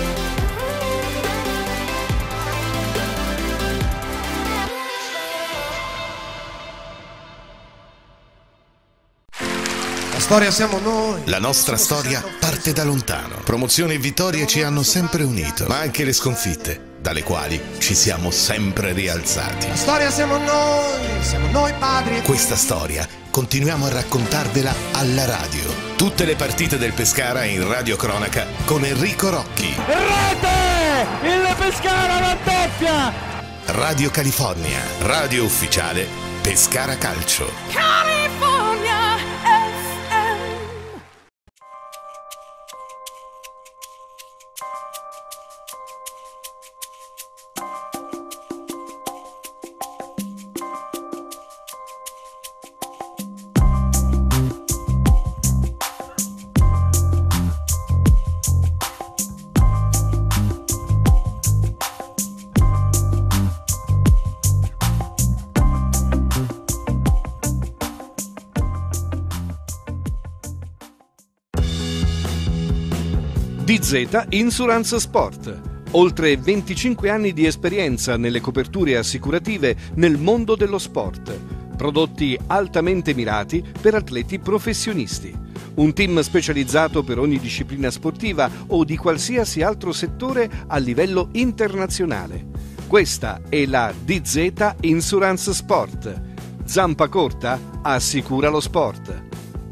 Storia siamo noi. La nostra storia parte da lontano. Promozioni e vittorie ci hanno sempre unito, ma anche le sconfitte, dalle quali ci siamo sempre rialzati. La storia siamo noi padri. Questa storia continuiamo a raccontarvela alla radio. Tutte le partite del Pescara in radiocronaca con Enrico Rocchi. Rete! Il Pescara raddoppia! Radio California, radio ufficiale Pescara Calcio. California! DZ Insurance Sport. Oltre 25 anni di esperienza nelle coperture assicurative nel mondo dello sport. Prodotti altamente mirati per atleti professionisti. Un team specializzato per ogni disciplina sportiva o di qualsiasi altro settore a livello internazionale. Questa è la DZ Insurance Sport. Zampa corta? Assicura lo sport.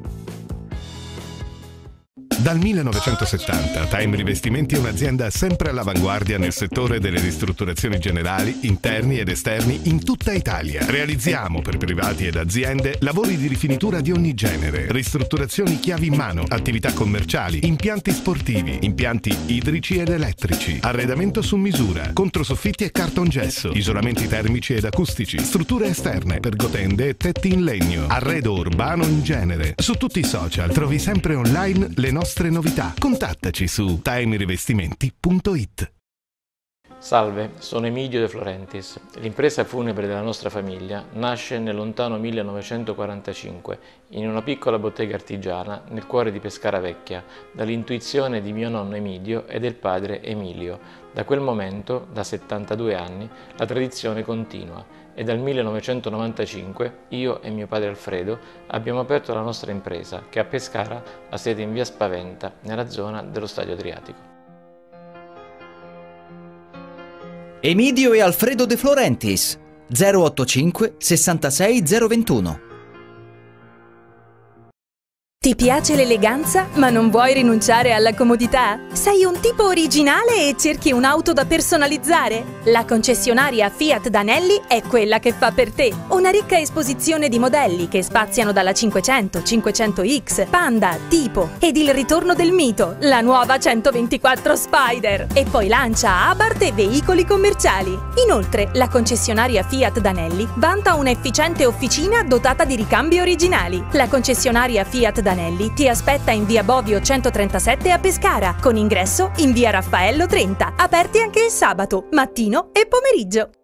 Dal 1970 Time Rivestimenti è un'azienda sempre all'avanguardia nel settore delle ristrutturazioni generali, interni ed esterni in tutta Italia. Realizziamo per privati ed aziende lavori di rifinitura di ogni genere, ristrutturazioni chiavi in mano, attività commerciali, impianti sportivi, impianti idrici ed elettrici, arredamento su misura, controsoffitti e cartongesso, isolamenti termici ed acustici, strutture esterne, pergotende e tetti in legno, arredo urbano in genere. Su tutti i social trovi sempre online le nostre novità. Contattaci su timerivestimenti.it. Salve, sono Emilio De Florentis. L'impresa funebre della nostra famiglia nasce nel lontano 1945 in una piccola bottega artigiana nel cuore di Pescara Vecchia, dall'intuizione di mio nonno Emilio e del padre Emilio. Da quel momento, da 72 anni, la tradizione continua e dal 1995 io e mio padre Alfredo abbiamo aperto la nostra impresa che a Pescara ha sede in via Spaventa, nella zona dello Stadio Adriatico. Emidio e Alfredo De Florentis 085 66 021. Ti piace l'eleganza, ma non vuoi rinunciare alla comodità? Sei un tipo originale e cerchi un'auto da personalizzare? La concessionaria Fiat Danelli è quella che fa per te. Una ricca esposizione di modelli che spaziano dalla 500, 500X, Panda, Tipo ed il ritorno del mito, la nuova 124 Spider. E poi lancia Abarth e veicoli commerciali. Inoltre, la concessionaria Fiat Danelli vanta un'efficiente officina dotata di ricambi originali. La concessionaria Fiat Danelli Danelli ti aspetta in via Bovio 137 a Pescara, con ingresso in via Raffaello 30, aperti anche il sabato, mattino e pomeriggio.